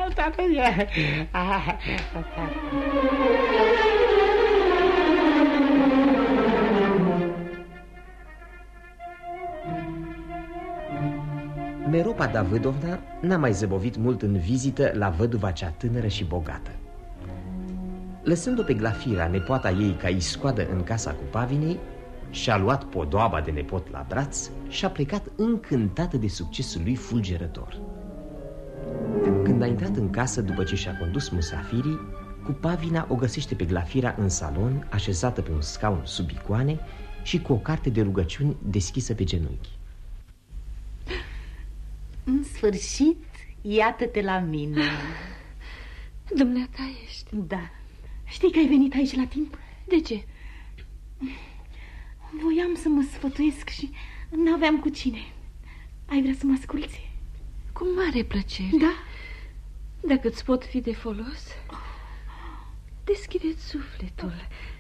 Meropa Davidovna n-a mai zăbovit mult în vizită la văduva cea tânără și bogată. Lăsând-o pe Glafira, nepoata ei, ca iscoadă în casa cu Pavinei, și-a luat podoaba de nepot la braț și-a plecat încântată de succesul lui fulgerător. Când a intrat în casă după ce și-a condus musafirii, cu Pavina o găsește pe Glafira în salon, așezată pe un scaun sub icoane și cu o carte de rugăciuni deschisă pe genunchi. În sfârșit, iată-te la mine. Dumneata ești? Da. Știi că ai venit aici la timp? De ce? Voiam să mă sfătuiesc și n-aveam cu cine. Ai vrea să mă asculți? Cu mare plăcere. Da? Dacă îți pot fi de folos, deschide-ți sufletul.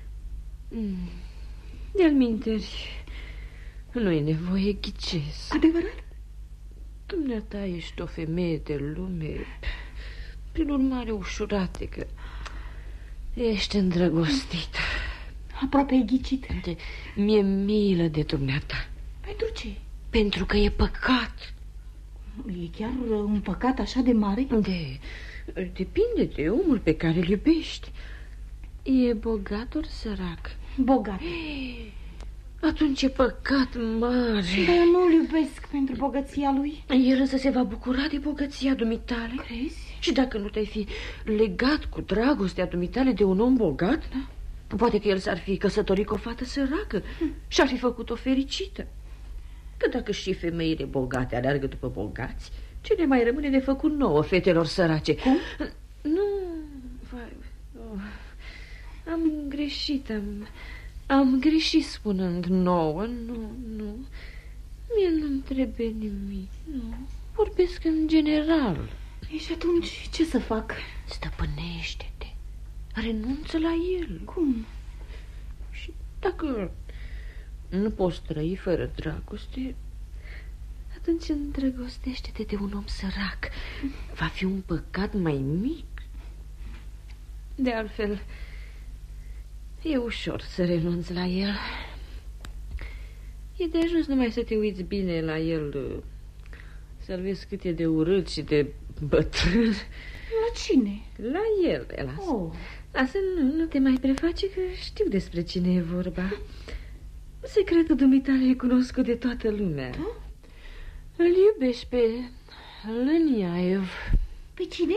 De-al minteri, nu e nevoie, ghicesc. Adevărat? Dumneata ești o femeie de lume, prin urmare ușurate că ești îndrăgostită. Aproape ai ghicit. Mi-e milă de dumneata. Pentru ce? Pentru că e păcat. E chiar un păcat așa de mare? Depinde de omul pe care îl iubești. E bogat ori sărac? Bogat. Atunci e păcat mare. Dar eu nu-l iubesc pentru bogăția lui. El însă se va bucura de bogăția dumitale. Crezi? Și dacă nu te-ai fi legat cu dragostea dumitale de un om bogat, poate că el s-ar fi căsătorit cu o fată săracă și ar fi făcut-o fericită. Că dacă și femeile bogate aleargă după bogați, ce ne mai rămâne de făcut nouă fetelor sărace? Cum? Nu, am greșit, am greșit spunând nouă, nu. Mie nu-mi trebuie nimic, nu. Vorbesc în general. Și atunci ce să fac? Stăpânește-te, renunță la el. Cum? Și dacă nu poți trăi fără dragoste, atunci îndrăgostește-te de un om sărac. Va fi un păcat mai mic. De altfel, e ușor să renunți la el. E de ajuns numai să te uiți bine la el, să-l vezi cât e de urât și de bătrân. La cine? La el, lasă. Lasă, nu te mai preface că știu despre cine e vorba. Secretul dumitale e cunoscut de toată lumea. Da? Îl iubești pe Lăniaev. Pe cine?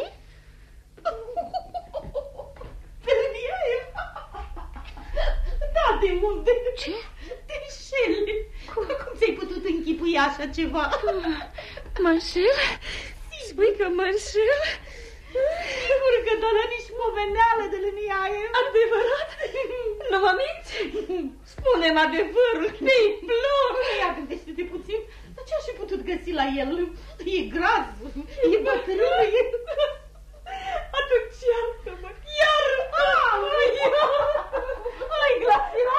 Pe Lăniaev? Da, de unde? Ce? Te înșeli. Cum ți-ai putut închipui așa ceva? Mă înșel? Spui că mă înșel? Sigur că doar nici pomeneală de Lăniaev. Adevărat? Nu mă minți? Spune-mi adevărul, te implor. Ia gândește-te puțin. Dar ce aș fi putut găsi la el? E gras, e bătrân, e... Atunci iartă-mă, iartă-mă! Ai, Glafira!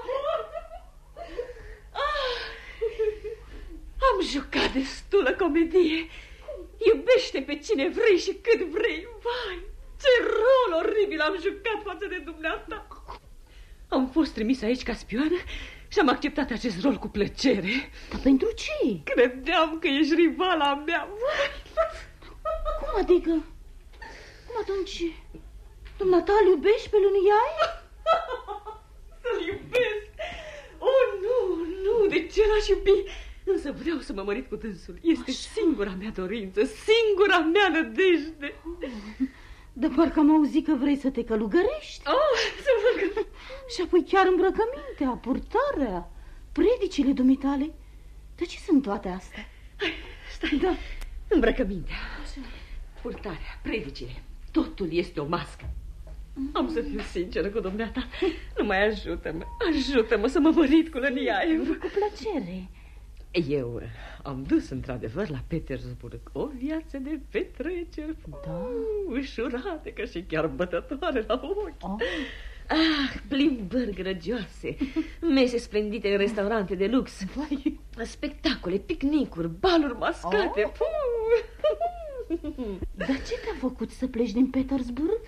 Am jucat destulă comedie. Iubește pe cine vrei și cât vrei. Vai, ce rol oribil am jucat față de dumneata. Am fost trimis aici ca spioană și am acceptat acest rol cu plăcere. Dar pentru ce? Credeam că ești rivala mea. Cum adică? Cum atunci? Dumneata îl iubești pe Lăniaev? Să-l iubesc? Oh, nu, de ce l-aș iubi? Însă vreau să mă mărit cu dânsul. Este singura mea dorință, singura mea nădejde. Dar parcă am auzit că vrei să te călugărești. Să mă... Și apoi chiar îmbrăcămintea, purtarea, predicile dumitale. De ce sunt toate astea? Stai, da. Îmbrăcămintea, purtarea, predicile, totul este o mască. Am să fiu sinceră cu dumneata. Numai ajută-mă să mă mărit cu Lăniaev. Cu plăcere. Eu am dus într-adevăr la Petersburg o viață de petreceri, ușurate, ca și chiar bătătoare la ochi. Plimbări grăgioase, mese splendide în restaurante de lux, spectacole, picnicuri, baluri mascate, Dar ce te-a făcut să pleci din Petersburg?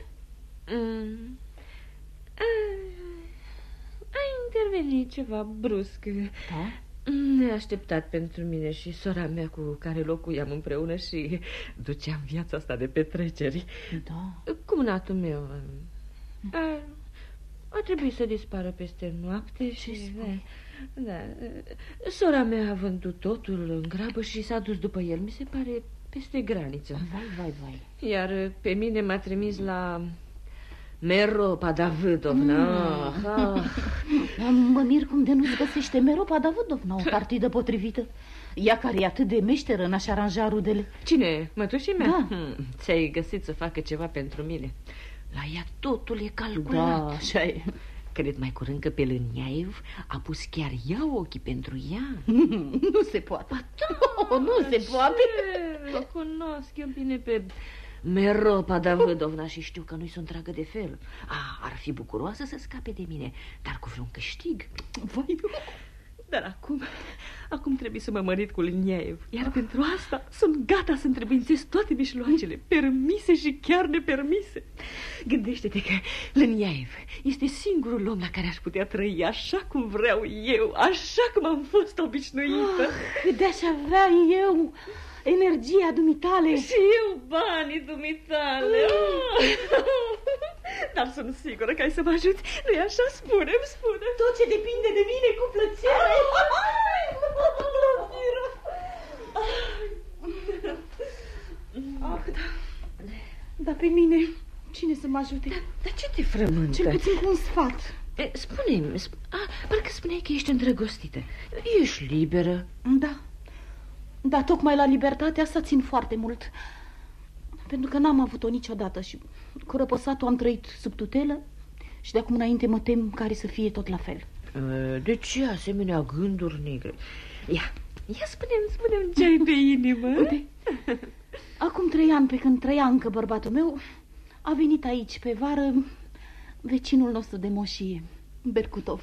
A intervenit ceva brusc. Da? Neașteptat pentru mine și sora mea cu care locuiam împreună și duceam viața asta de petreceri. Da. Cumnatul meu a trebuit să dispară peste noapte și... Da. Sora mea a vândut totul în grabă și s-a dus după el, mi se pare, peste graniță. Vai. Iar pe mine m-a trimis la Meropa Davidovna. Mă mir cum de nu-ți găsește Meropa Davidovna o partidă potrivită. Ea care e atât de meșteră în a-și aranja rudele. Cine? Mătușii mea? Da. Ți-ai găsit să facă ceva pentru mine. La ea totul e calculat. Da, așa e. Cred mai curând că pe Lâniaev a pus chiar ea ochii pentru ea. Nu se poate. Da, nu se poate. O cunosc eu bine pe Meropa Davidovna și știu că nu-i sunt dragă de fel. Ar fi bucuroasă să scape de mine, dar cu vreun câștig. Vai, dar acum trebuie să mă mărit cu Lâniaev. Iar pentru asta sunt gata să întrebuințez toate mijloacele, permise și chiar nepermise. Gândește-te că Lâniaev este singurul om la care aș putea trăi așa cum vreau eu, așa cum am fost obișnuită. Cât de-aș avea eu energia dumitale. Și eu banii dumitale. Dar sunt sigură că ai să mă ajuți. Nu-i așa? Spune-mi. Tot ce depinde de mine, cu plăcere. Dar pe mine cine să mă ajute? Dar ce te frământă? Cel puțin cu un sfat. Spune-mi, parcă spuneai că ești îndrăgostită. Ești liberă? Da. Dar tocmai la libertatea asta țin foarte mult. Pentru că n-am avut-o niciodată și cu răposatul am trăit sub tutelă și de acum înainte mă tem care să fie tot la fel. De ce asemenea gânduri negre? Ia spune-mi ce ai pe inimă. Uite, acum 3 ani, pe când trăia încă bărbatul meu, a venit aici pe vară vecinul nostru de moșie, Bercutov.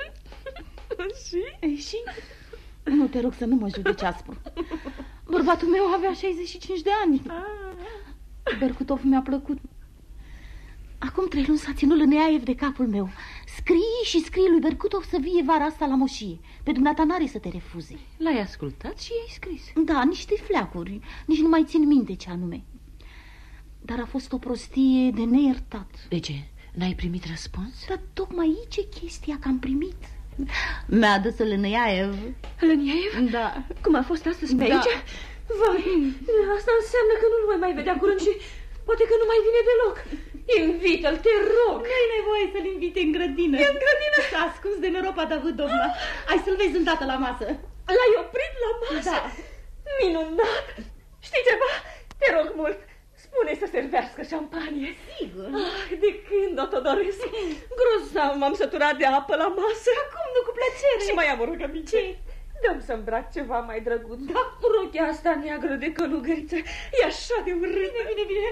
Și? Nu, te rog să nu mă judeci aspru. Bărbatul meu avea 65 de ani. Bercutov mi-a plăcut. Acum 3 luni s-a ținut Lâniaev de capul meu. Scrie lui Bercutov să vie vara asta la moșie. Pe dumneata n-are să te refuze. L-ai ascultat și i-ai scris? Da, niște fleacuri. Nici nu mai țin minte ce anume. Dar a fost o prostie de neiertat. De ce? N-ai primit răspuns? Dar tocmai aici e chestia, că am primit. Mi-a adus Lâniaev. Lâniaev? Da. Cum a fost astăzi pe Da. aici? Vai, asta înseamnă că nu-l voi mai vedea curând și poate că nu mai vine deloc. Invită-l, te rog. Nu-i nevoie să-l invite în grădină. E în grădină? S-a ascuns de Meropa Davidovna. Ai să-l vezi îndată la masă. L-ai oprit la masă? Da. Minunat. Știi ceva? Te rog mult, spune să servească șampanie. Sigur. De când o tot doresc. Grozav m-am săturat de apă la masă. Acum nu, cu plăcere. Și mai am o rugăminte. Ce? Dăm să îmbrac ceva mai drăguț. Da, rochea asta neagră de călugăriță e așa de urâtă. Bine.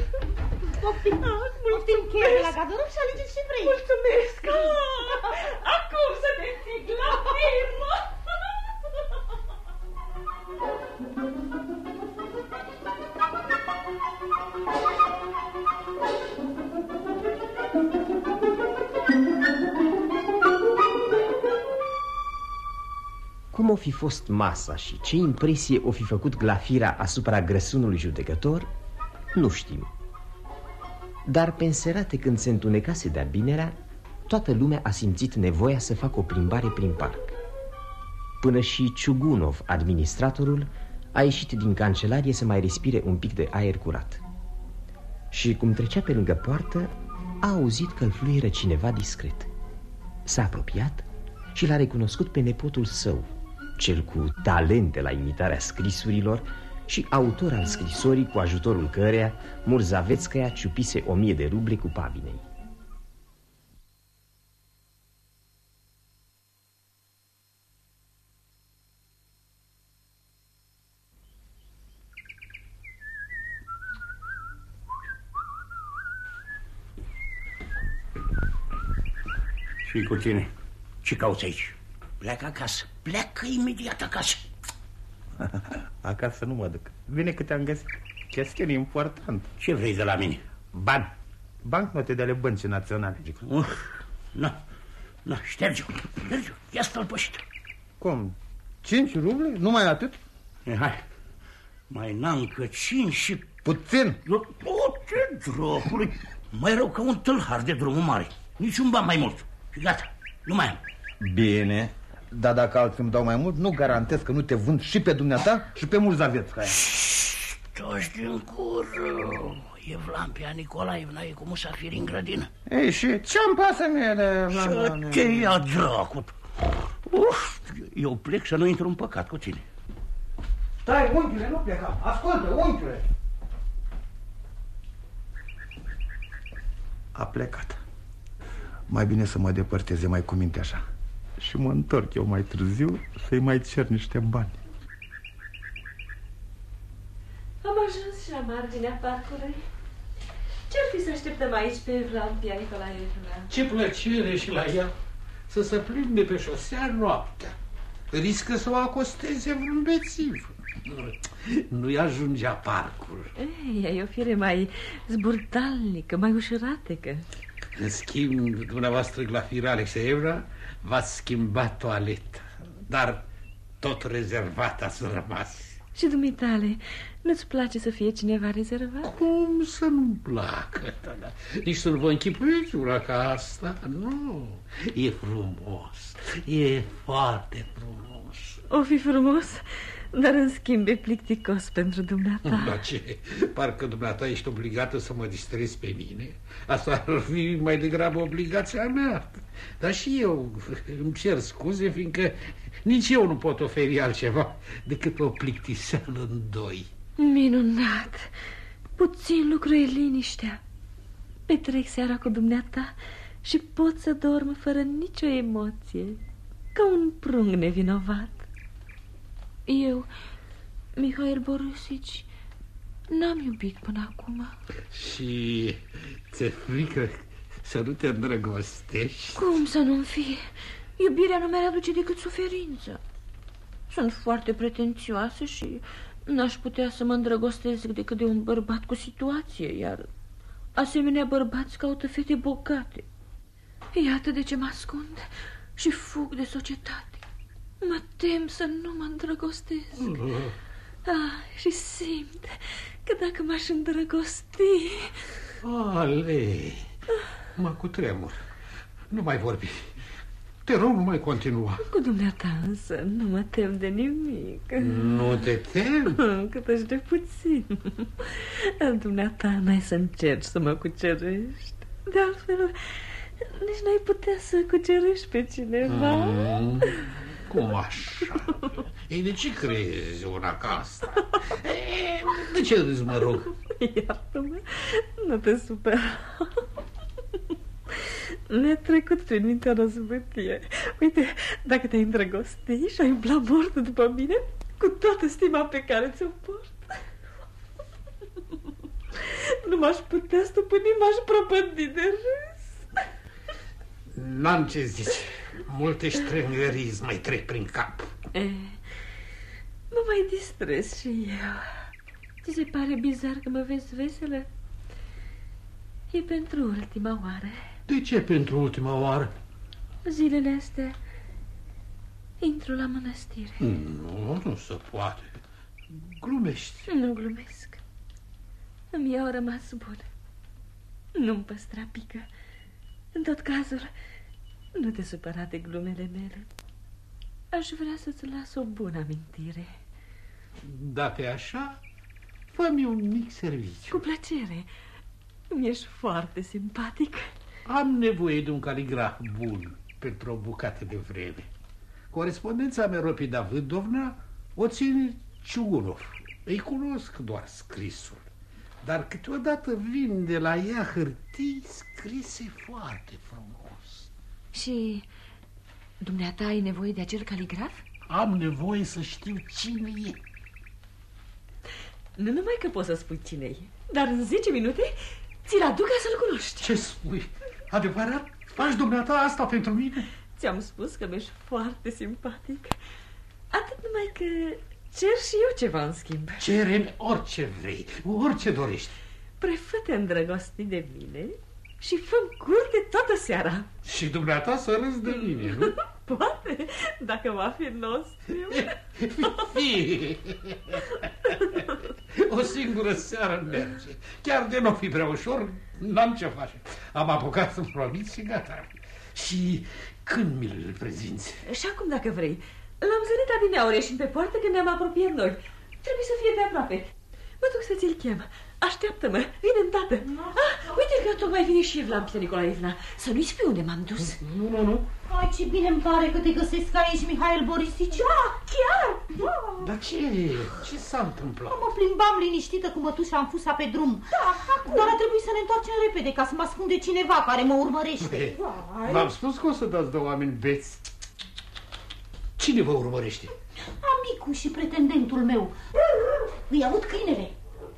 Poftim cheile la garderob și alegeți ce vrei. Mulțumesc. Acum să te țig la firmă. Cum o fi fost masa și ce impresie o fi făcut Glafira asupra grăsunului judecător, nu știm. Dar pe înserate, când se întunecase de-a binerea, toată lumea a simțit nevoia să facă o plimbare prin parc. Până și Ciugunov, administratorul, a ieșit din cancelarie să mai respire un pic de aer curat. Și cum trecea pe lângă poartă, a auzit că îl fluieră cineva discret. S-a apropiat și l-a recunoscut pe nepotul său, cel cu talente la imitarea scrisurilor și autor al scrisorii cu ajutorul căreia Murzavețcaia ciupise 1000 de ruble cu Pavinei. Și cu tine? Ce cauți aici? Pleacă acasă. Pleacă imediat acasă. Acasă nu mă duc. Bine că te-am găsit. Chestiune important. Ce vrei de la mine? Bani. Bancnote de ale băncii naționale. Na, șterge-o. Ia stălpășit. Cum? 5 ruble? Numai atât? Hai. Mai n-am încă 5 și... Puțin? Ce dracului. Mai rău ca un tâlhar de drumul mare. Niciun ban mai mult. Și gata, nu mai am. Bine, dar dacă alții îmi dau mai mult, nu garantez că nu te vând și pe dumneata și pe Murzavețca. Toți din gură. Evlampia Nicolaevna e cu musafiri în grădină. Ei, și ce-am pasă mie de... Să te ia dracu. Eu plec să nu intru în păcat cu tine. Stai, unchiule, nu pleca. Ascultă, unchiule. A plecat. Mai bine să mă depărteze mai cu minte așa. Și mă întorc eu mai târziu să-i mai cer niște bani. Am ajuns și la marginea parcului. Ce-ar fi să așteptăm aici pe Evlampia Nicolaevna? Ce plăcere și la ea să se plimbe pe șosea noaptea. Riscă să o acosteze vreun bețiv. Nu-i ajungea parcul. Ea e o fire mai zburtalnică, mai ușuratecă. În schimb, dumneavoastră, Glafira Alexeevna, v-ați schimbat toaleta, dar tot rezervat ați rămas. Și dumitale, nu-ți place să fie cineva rezervat? Cum să nu-mi placă? Nici să nu vă închipuiți una ca asta. Nu, e frumos, e foarte frumos. O fi frumos, dar în schimb e plicticos pentru dumneata. Da, ce? Parcă dumneata ești obligată să mă distrezi pe mine. Asta ar fi mai degrabă obligația mea. Dar și eu îmi cer scuze, fiindcă nici eu nu pot oferi altceva decât o plictiseală în doi. Minunat! Puțin lucru e liniștea. Petrec seara cu dumneata și pot să dorm fără nicio emoție, ca un prunc nevinovat. Eu, Mihail Borisici, n-am iubit până acum. Și ți-e frică să nu te îndrăgostești? Cum să nu-mi fie? Iubirea nu mi-ar aduce decât suferință. Sunt foarte pretențioasă și n-aș putea să mă îndrăgostesc decât de un bărbat cu situație, iar asemenea bărbați caută fete bogate. Iată de ce mă ascund și fug de societate. Mă tem să nu mă îndrăgostesc. Și simt că dacă m-aș îndrăgosti... Ale, mă cutremur. Nu mai vorbi. Te rog, nu mai continua. Cu dumneata însă nu mă tem de nimic. Nu te tem? Cât de puțin. Dumneata n-ai să încerci să mă cucerești. De altfel, nici n-ai putea să cucerești pe cineva. Cum așa? Ei, de ce crezi una ca asta? De ce râzi, mă rog? Iartă-mă, nu te supera. Ne-a trecut prin minte o răzbătie. Uite, dacă te-ai îndrăgosti și ai umbla mort după mine, cu toată stima pe care ți-o port, nu m-aș putea stăpâni, m-aș prăpădi de râs. N-am ce zici. Multe strângării mai trec prin cap. Mă mai distrez și eu. Ți se pare bizar că mă vezi veselă? E pentru ultima oară. De ce pentru ultima oară? Zilele astea intru la mănăstire. Nu se poate. Glumești. Nu glumesc. Îmi iau rămas bun. Nu-mi păstra pică. În tot cazul, nu te supăra de glumele mele. Aș vrea să-ți las o bună amintire. Dacă e așa, fă-mi un mic serviciu. Cu plăcere. Mi-ești foarte simpatic. Am nevoie de un caligraf bun pentru o bucată de vreme. Corespondența Meropii Davidovna o ține Ciugurov. Îi cunosc doar scrisul, dar câteodată vin de la ea hârtii scrise foarte frumos. Și dumneata ai nevoie de acel caligraf? Am nevoie să știu cine e. Nu numai că poți să spui cine e, dar în 10 minute ți-l aduc ca să-l cunoști. Ce spui? Adevărat? Faci dumneata asta pentru mine? Ți-am spus că mi-ești foarte simpatic. Atât numai că Cer și eu ceva în schimb. Cere orice vrei, orice dorești. Prefă-te îndrăgosti de mine și fă-mi curte toată seara. Și dumneata să râzi de mine, nu? Poate, dacă va fi nostru. Fie. O singură seară merge. Chiar de nu fi prea ușor, n-am ce face. Am apucat să-mi promit și gata. Și când mi le prezinți? Și acum, dacă vrei. L-am zărit adineauri ieșind pe poartă când ne-am apropiat noi. Trebuie să fie pe aproape. Mă duc să ți-l chem. Așteaptă-mă, vine îndată. Uite că tocmai vine și Evlampia Nicolaevna. Să nu-i spui unde m-am dus. Nu. Ai, ce bine îmi pare că te găsesc aici, Mihail Borisici. Chiar? Dar ce s-a întâmplat? Mă plimbam liniștită cu mătușa Anfusa pe drum. Dar a trebuit să ne întoarcem repede ca să mă ascunde cineva care mă urmărește. V-am spus că o să dați de oameni beți. Cine vă urmărește? Amicul și pretendentul meu. Îi aud câinele.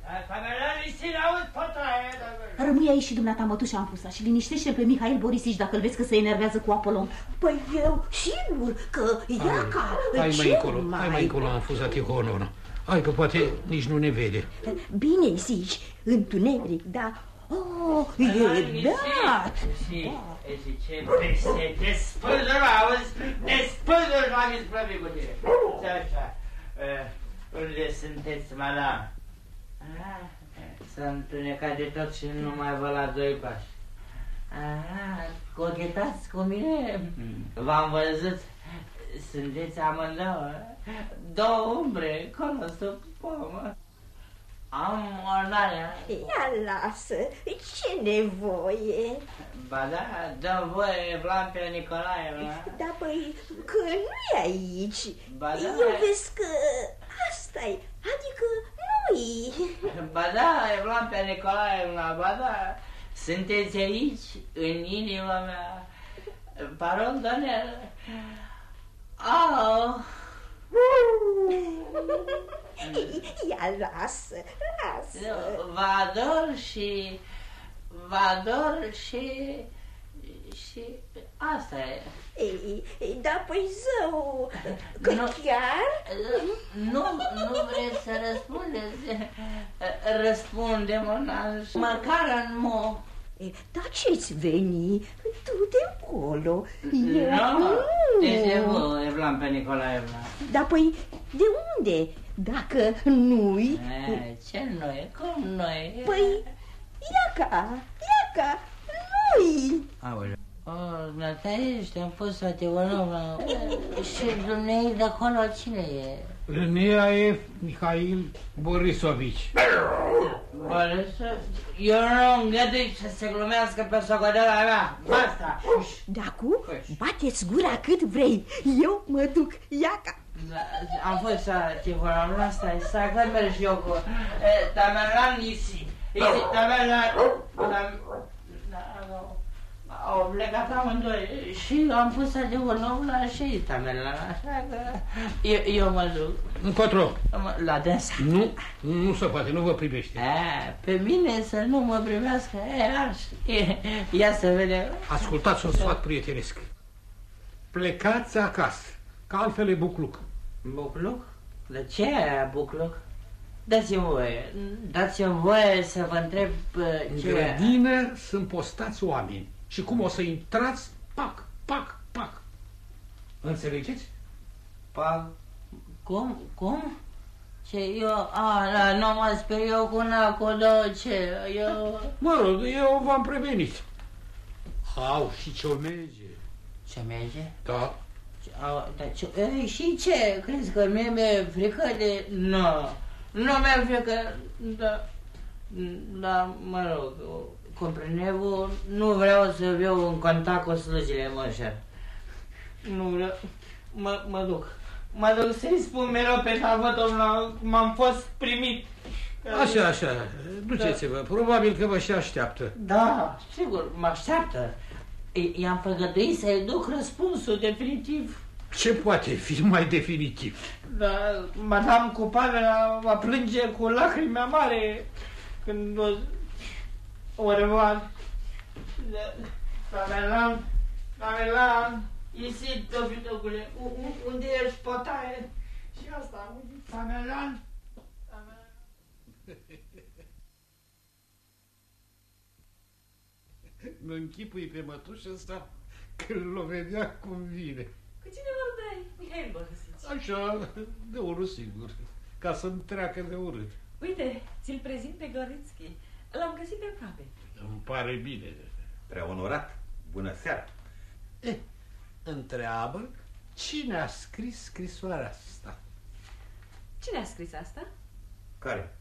Rămâi aici și dumneata, mătușa Anfusa, și liniștește pe Mihail Borisici dacă îl vezi că se enervează cu Apolon. Păi eu, sigur, că Iaca... Hai mai încolo, Anfusa Tihonovna. Hai că poate nici nu ne vede. Bine zici, întuneric, da. Oh, e dat. Și ce peste, te spăzăr, auzi? Te spăzăr, m-am isprăvit cu tine. Așa, unde sunteți, madame? S-a întunecat de tot și nu mai văd la 2 pași. Cochetați cu mine? V-am văzut. Sunteți amândouă. 2 umbre, acolo sub pomă. Am onoarea. Ia lasă, ce nevoie? Ba da, dă voie, Evlampia Nicolaevna. Da, păi, că nu e aici. Ba da. Eu vezi că asta-i, adică nu-i. Ba da, Evlampia Nicolaevna, ba da. Sunteți aici, în inima mea. Parol, doamne. Au. Ia lasă. Vă ador și... și asta e. Da, păi zău, că nu, chiar? Nu vreți să răspundeți? Răspunde, monaș, măcar în mo. Da, ce-ți veni? Tu de încolo. Nu, de vă, Evlampia Nicolaevna. Da, păi, de unde? Dacă nu-i... Ce nu-i? Cum nu-i? Păi, Iaca, nu-i. Aoleu. Natalia, am fost la Tihonovna. Și dumnei de acolo cine e? Lânia e Mihail Borisovici. Eu nu îngădui să se glumească pe socoteala mea. Basta! Dacu, bateți gura cât vrei. Eu mă duc, Iaca. Am fost la Tihonovna, asta e să merg și eu cu Tamerlan Isi. Tamerlan... Au plecat amândoi și am pus de Tihonovna și Tamerlan, așa că eu mă duc. Încotro? La dânsa. Nu se poate, nu vă primește. Pe mine să nu mă primească, ia să vedem. Ascultați un sfat prietenesc. Plecați acasă, că altfel e bucluc. Bucluc? De ce e bucluc? Dați-mi voie să vă întreb ce... În grădină sunt postați oameni. Și cum o să intrați, pac. Înțelegeți? Pac. Cum? Ce eu... nu mă sper eu cu una, cu 2, ce? Eu... Mă rog, eu v-am prevenit. Au, și ce merge. Ce merge? Da. Și ce? Crezi că mi-e frică de... Nu mi-e frică, da, mă rog, comprenez-vous, nu vreau să viu în contact cu slujile, mășer. Nu vreau, mă duc să-i spun mereu pe Tavătovna, m-am fost primit. Așa, duceți-vă, probabil că vă și așteaptă. Da, sigur, mă așteaptă. I-am făgăduit să-i duc răspunsul definitiv. Ce poate fi mai definitiv? Da, Madame Cupavela va plânge cu lacrimi mare când o revoar. Tamerlan, isit, tofitocule, unde ești, potaie? Și asta, Tamerlan. Nu închipui pe mătușă ăsta când l-o vedea cum vine. Cu cine vorbeai, Mihail Borisici? Așa, de unul singur, ca să-mi treacă de urât. Uite, ți-l prezint pe Gorețchi. L-am găsit de aproape. Îmi pare bine. Prea onorat. Bună seara. Întreabă cine a scris scrisoarea asta. Cine a scris asta? Care?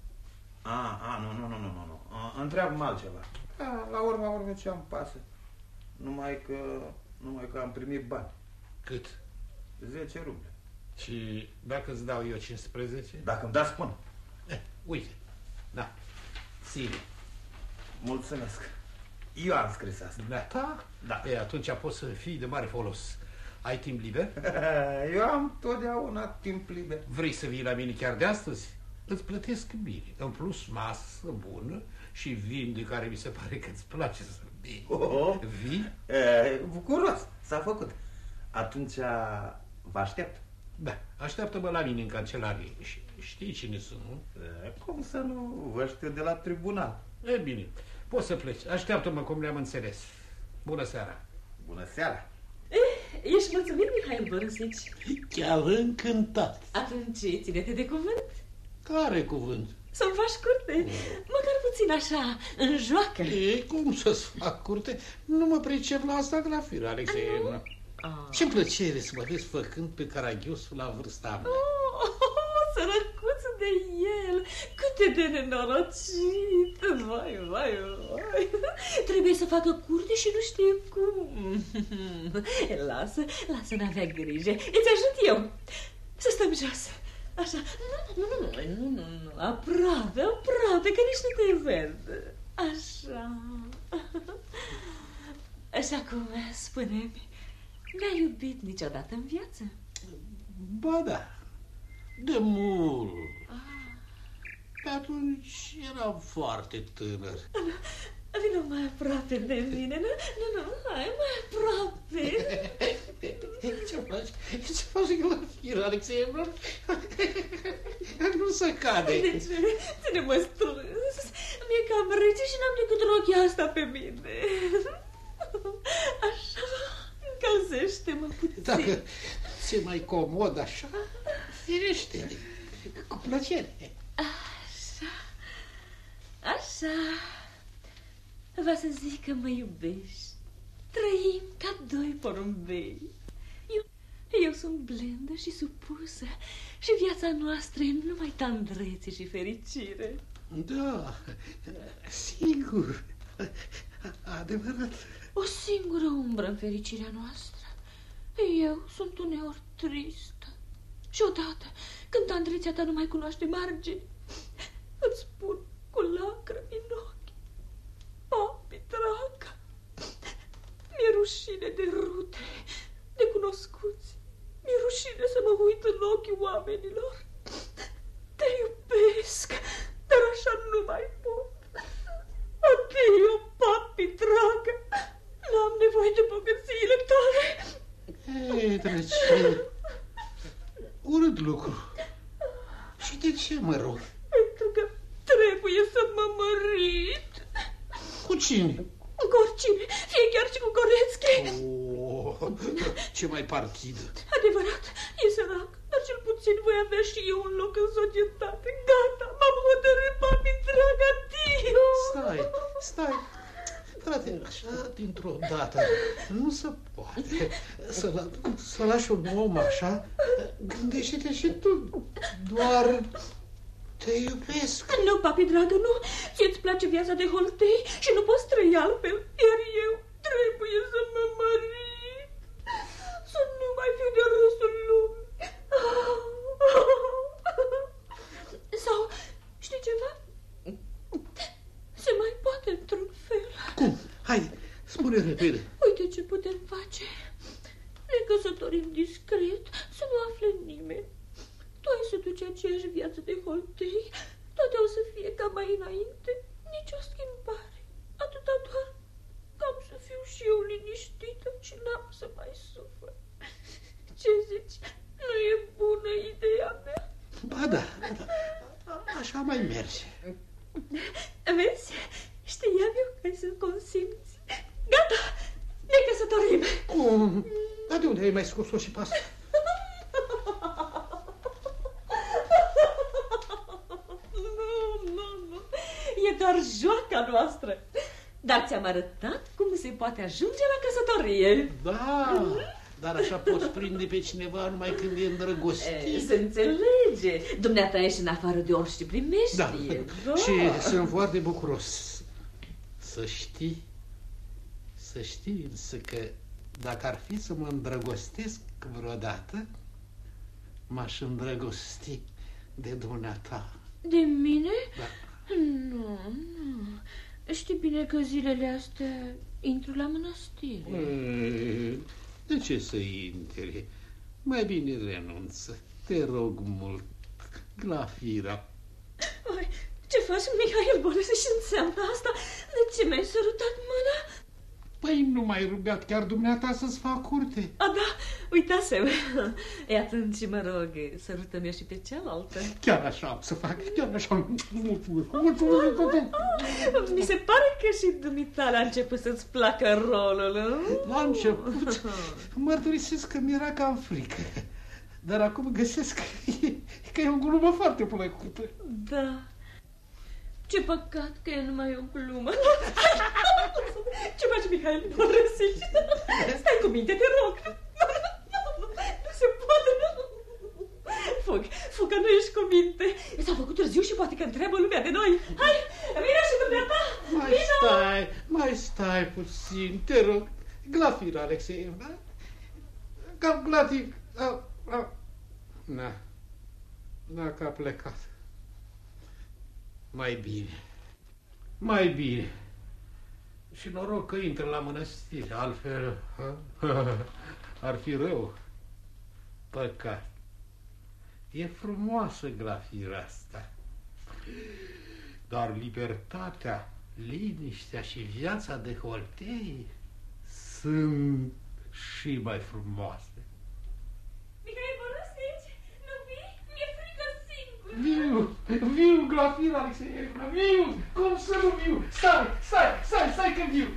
Nu. Întreabă-mă altceva. La urmă ce-am pasă. Numai că am primit bani. Cât? 10 ruble. Și dacă îți dau eu 15? Dacă îmi dați, spun. Uite, da, ține. Mulțumesc. Eu am scris asta. Da? Da. Atunci poți să fii de mare folos. Ai timp liber? Eu am totdeauna timp liber. Vrei să vii la mine chiar de astăzi? Îți plătesc bine. În plus, masă bună și vin de care mi se pare că îți place să bei. Vii? Bucuros. S-a făcut. Atunci vă aștept. Da, așteaptă-mă la mine în cancelarie. Știi cine sunt, nu? Cum să nu? Vă știu de la tribunal. E bine, poți să pleci. Așteaptă-mă cum le-am înțeles. Bună seara. Bună seara. Ești mulțumit, Mihail Borisici? Chiar încântat. Atunci ține-te de cuvânt. Care cuvânt? Să-mi faci curte, măcar puțin așa, în joacă. Cum să-ți fac curte? Nu mă pricep la asta de la fir, Alexeevna. Ce-mi plăcere să mă vezi făcând pe caragiosul la vârsta mea. Sărăcuț de el, cât de nenorocit. Vai. Trebuie să facă curte și nu știe cum. Lasă, n-avea grijă. Îți ajut eu. Să stăm jos. Așa. Nu. Aproape, că nici nu te văd. Așa. Așa cum spune-mi, n-ai iubit niciodată în viață? Ba da, de mult. Pe atunci eram foarte tânăr. Vino mai aproape de mine, nu, hai mai aproape. Ce faci la fir, Alexeevna? Nu se cade. De ce? Ține-mă strâns. Mi-e cam rece și n-am decât rochia asta pe mine. Așa, încălzește-mă puțin. Dacă ți-e mai comod așa, firește, cu plăcere. Așa. Va să zic că mă iubești. Trăim ca doi porumbei. Eu sunt blândă și supusă și viața noastră e numai tandrețe și fericire. Da, sigur, adevărat. O singură umbră în fericirea noastră. Eu sunt uneori tristă. Și odată, când tandrețea ta nu mai cunoaște margini, îți spun cu lacrimi în ochi: papi, dragă, mi-e rușine de rute, de cunoscuți. Mi-e rușine să mă uit în ochii oamenilor. Te iubesc, dar așa nu mai pot. Adio, papi, dragă, n-am nevoie de bogățiile tale. Ei, drăcine, urât lucru. Și de ce, mă rog? Pentru că trebuie să mă mărit. Cu cine? Cu oricine, fie chiar și cu Gorețchi. Ce mai partidă. Adevărat, e sărac, dar cel puțin voi avea și eu un loc în societate. Gata, m-am hotărât, papi, dragă, adio. Stai, frate, așa dintr-o dată nu se poate să lași un om așa. Gândește-te și tu, doar te iubesc. Nu, papi, dragă, nu. Ție-ți place viața de holtei și nu poți trăi altfel, iar eu trebuie să mă mărit, să nu mai fiu de râsul lumii. Sau, știi ceva? Se mai poate într-un fel. Cum? Hai, spune repede. Uite ce putem face. Ne căsătorim discret, să nu afle nimeni. Tu ai să duci aceeași viață de holtei, toate o să fie ca mai înainte, nici o schimbare. Atâta doar că am să fiu și eu liniștită și n-am să mai sufăr. Ce zici? Nu e bună ideea mea? da. Așa mai merge. Vezi? Știam eu că ai să consimți. Gata, ne căsătorim. Cum? Dar de unde ai mai scos-o și pe asta? Nu. E doar joaca noastră. Dar ți-am arătat cum se poate ajunge la căsătorie. Da, dar așa poți prinde pe cineva numai când e îndrăgostit. Se înțelege. Dumneata ești în afară de orice primești. Da, și sunt foarte bucuros. Să știi însă că dacă ar fi să mă îndrăgostesc vreodată, m-aș îndrăgosti de dumneata. De mine? Da. Nu. Știi bine că zilele astea intru la mănăstire. De ce să intri? Mai bine renunță. Te rog mult, Glafira. Ce faci, Mihail Boris? Și înseamnă asta? De ce mi-ai sărutat mâna? Păi nu m-ai rugat chiar dumneata să-ți fac curte? A, da, uitasem. E atunci, mă rog, sărută-mi eu și pe cealaltă. Chiar așa am să fac, chiar așa. Mi se pare că și dumitale a început să-ți placă rolul, nu? La început mărturisesc că mi-era cam frică. Dar acum găsesc că e o glumă foarte plăcută. Da. Ce păcat că e numai o glumă. Ce faci, Mihail? Mă răsești. Stai cu minte, te rog. Nu se poate. Fug, că nu ești cu minte. S-a făcut târziu și poate că întreabă lumea de noi. Hai, vină și dumneata. Mai stai puțin, te rog. Glafira Alexeevna. Na, că a plecat. Mai bine. Și noroc că intră la mănăstire, altfel ar fi rău. Păcat. E frumoasă Glafira asta. Dar libertatea, liniștea și viața de holtei sunt și mai frumoase. Mihail Borosici, nu vii? Mi-e frică singur. Viu, Glafira Alexeevna, viu! Cum să nu viu? Stai că viu!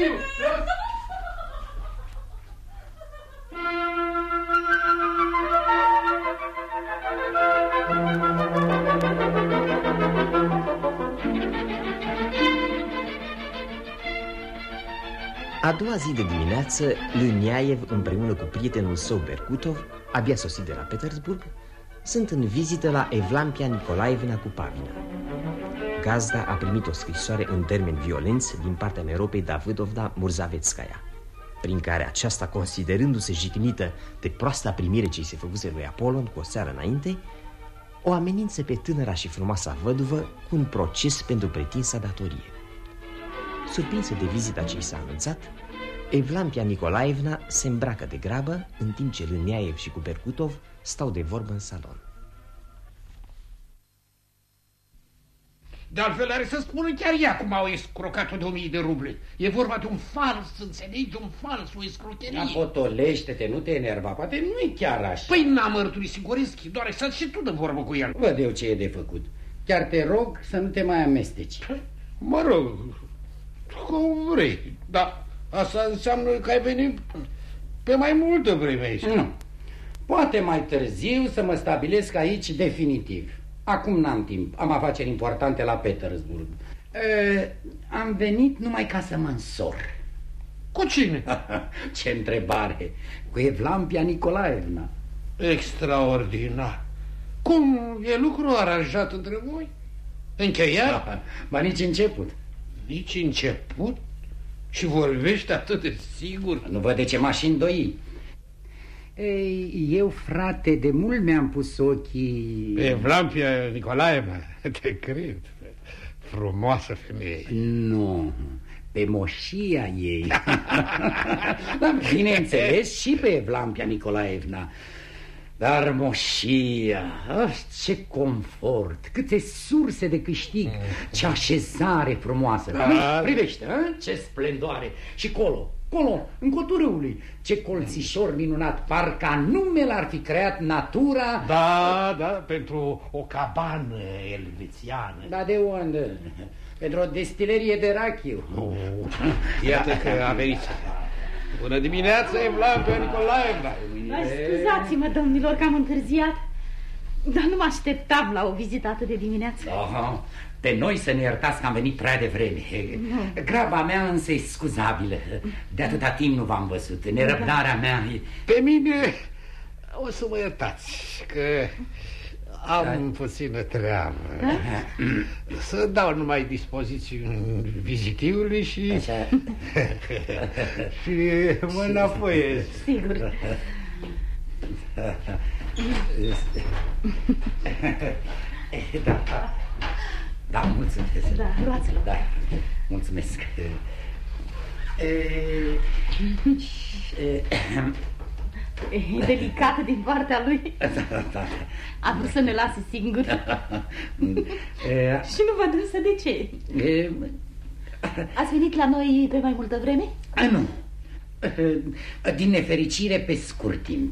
A doua zi de dimineață, Lâniaev, împreună cu prietenul său Berkutov, abia sosit de la Petersburg, sunt în vizită la Evlampia Nicolaevna cu Pavina. Gazda a primit o scrisoare în termeni violenți din partea Meropei Davidovna Murzavetskaya, prin care aceasta, considerându-se jignită de proasta primire ce-i se făcuse lui Apollon cu o seară înainte, o amenință pe tânăra și frumoasa văduvă cu un proces pentru pretinsa datorie. Surprinsă de vizita ce i s-a anunțat, Evlampia Nicolaevna se îmbracă de grabă, în timp ce Lâniaev și cu Berkutov stau de vorbă în salon. De altfel are să spună chiar ea cum au escrocat-o de 1000 de ruble. E vorba de un fals, înțelegi? Un fals, o escrocherie. Potolește-te, nu te enerva, poate nu e chiar așa. Păi n-am mărturisit Goreschi, doar să și tu de vorbă cu el. Văd eu ce e de făcut. Chiar te rog să nu te mai amesteci. Mă rog, cum vrei, dar asta înseamnă că ai venit pe mai multă vreme aici. Nu. Poate mai târziu să mă stabilesc aici definitiv. Acum n-am timp, am afaceri importante la Petersburg. Am venit numai ca să mă însor. Cu cine? Ce întrebare! Cu Evlampia Nicolaevna. Extraordinar. Cum e lucru aranjat între voi? Încheiat? Ba nici început. Nici început? Și vorbești atât de sigur? Nu văd de ce m-aș îndoi. Ei, eu, frate, de mult mi-am pus ochii... Evlampia Nicolaevna, te cred. Frumoasă femeie. Nu, pe moșia ei. Da, bineînțeles, și pe Evlampia Nicolaevna. Dar moșia, ce confort, câte surse de câștig, ce așezare frumoasă. Privește, ce splendoare. Și colo, Colo, în cotul râului. Ce colțișor minunat, parcă anume l-ar fi creat natura. Da, pentru o cabană elvețiană. Da, de unde? Pentru o destilerie de rachiu. Iată că a venit. Bună dimineața, Evlavia Nicolaevna. Scuzați-mă, domnilor, că am întârziat, dar nu mă așteptam la o vizită atât de dimineață. Aha, pe noi să ne iertați că am venit prea devreme. Graba mea însă e scuzabilă. De atâta timp nu v-am văzut. Nerăbdarea mea e... Pe mine o să mă iertați că am puțină treabă. Să dau numai dispoziții vizitivului și și mă înapoiez. Sigur. Da, mulțumesc. Da, luați-l. Da, mulțumesc. E delicată din partea lui. A vrut să ne lase singuri. Și nu văd însă de ce. Ați venit la noi pe mai multă vreme? Nu. Din nefericire, pe scurt timp.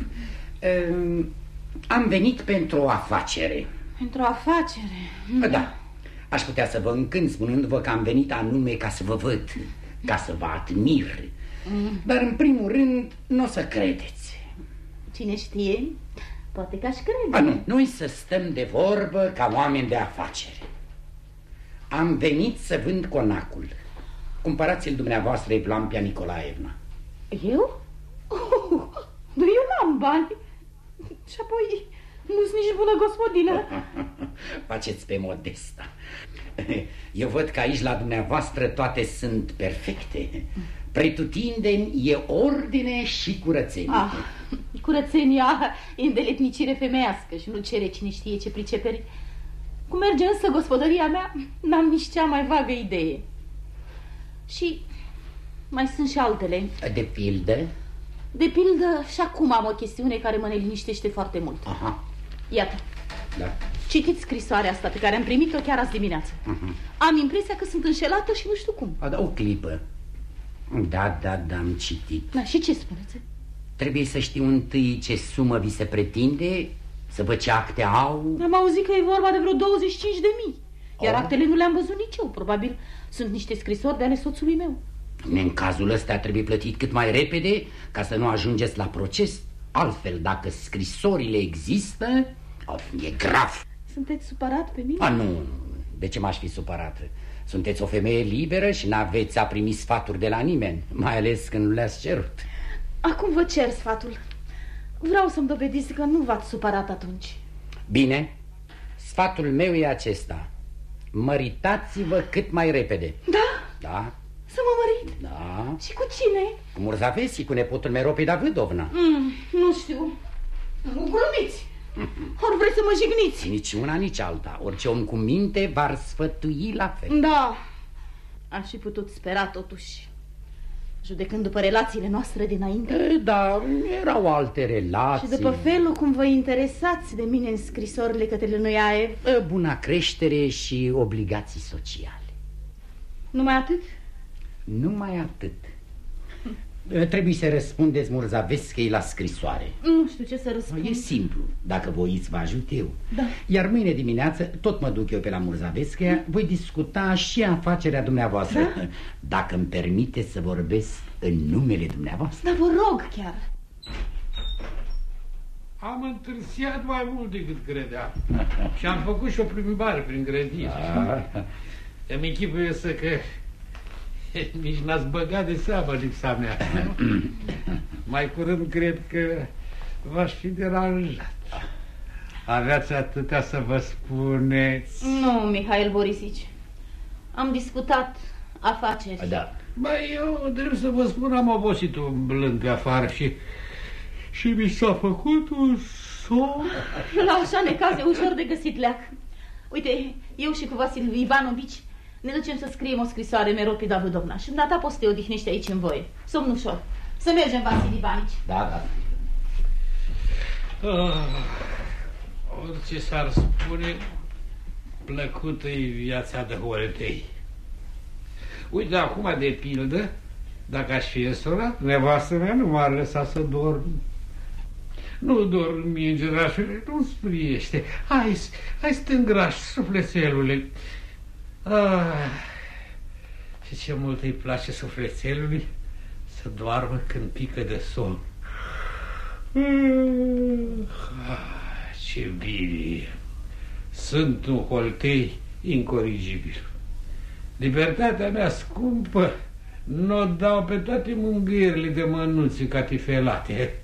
Am venit pentru o afacere. Pentru o afacere? Da. Aș putea să vă încânt spunându-vă că am venit anume ca să vă văd, ca să vă admir. Dar în primul rând nu o să credeți. Cine știe, poate că aș crede. Nu, noi să stăm de vorbă ca oameni de afacere. Am venit să vând conacul. Cumpărați-l dumneavoastră, Evlavia Nicolaevna. Eu? Dar eu n-am bani. Și apoi nu-s nici bună gospodină. Faceți pe modesta. Eu văd că aici la dumneavoastră toate sunt perfecte. Pretutindeni e ordine și curățenie. Curățenia e îndeletnicire femeiască și nu cere cine știe ce priceperi. Cum merge însă gospodăria mea, n-am nici cea mai vagă idee. Și mai sunt și altele. De pildă? De pildă, și acum am o chestiune care mă neliniștește foarte mult. Aha. Iată. Da. Citiți scrisoarea asta pe care am primit-o chiar azi dimineață. Am impresia că sunt înșelată și nu știu cum. Da, o clipă. Da, am citit. Da, și ce spuneți? Trebuie să știu întâi ce sumă vi se pretinde, să văd ce acte au. Am auzit că e vorba de vreo 25.000. Iar actele nu le-am văzut nici eu. Probabil sunt niște scrisori de ale soțului meu. În cazul ăsta trebuie plătit cât mai repede, ca să nu ajungeți la proces. Altfel, dacă scrisorile există, e grav. Sunteți supărat pe mine? Nu. De ce m-aș fi supărat? Sunteți o femeie liberă și n-aveți a primi sfaturi de la nimeni, mai ales când nu le-ați cerut. Acum vă cer sfatul. Vreau să-mi dovediți că nu v-ați supărat atunci. Bine. Sfatul meu e acesta. Măritați-vă cât mai repede. Da? Să mă mărit? Da. Și cu cine? Cu Murzavesi, cu nepotul Merope Davidovna. Nu știu. Nu glumiți. Ori vreți să mă jigniți? Nici una, nici alta. Orice om cu minte v-ar sfătui la fel. Da. Aș fi putut spera totuși. Judecând după relațiile noastre dinainte. Da, erau alte relații. Și după felul cum vă interesați de mine în scrisorile către lui Aev. Buna creștere și obligații sociale. Numai atât? Numai atât. Trebuie să răspundeți Murzavescăi la scrisoare. Nu știu ce să răspund. E simplu. Dacă voiți, vă ajut eu. Da. Iar mâine dimineață, tot mă duc eu pe la Murzavescăia, voi discuta și afacerea dumneavoastră. Da? Dacă îmi permite să vorbesc în numele dumneavoastră. Da, vă rog chiar. Am întârziat mai mult decât credeam. Și am făcut și o plimbare prin grădină. Îmi închipuie să că nici n-ați băgat de seamă lipsa mea. Mai curând cred că v-aș fi deranjat. Aveați atâtea să vă spuneți. Nu, Mihail Borisici. Am discutat afaceri. Da. Băi, eu drept să vă spun, am obosit umblând pe afară și mi s-a făcut un somn. La așa necaz e ușor de găsit leac. Uite, eu și cu Vasil Ivanovici ne ducem să scriem o scrisoare Merope Davidovna și îndată poți să te odihnești aici în voie. Somn ușor. Să mergem, Vasil Ivanici. Da. Orice s-ar spune, plăcută-i viața de Horetei. Uite, acum de pildă, Dacă aș fi însurat, nevastă mea nu m-ar lăsa să dorm. Nu dorm mie, îngerașule, nu-mi spriește. Hai să te îngrași, sufletelule. Și ce mult îi place sufletelului să doarmă când pică de somn. Ce bine! Sunt un holtei incorrigibil. Libertatea mea scumpă n-o dau pe toate mângâierile de mănuți catifelate.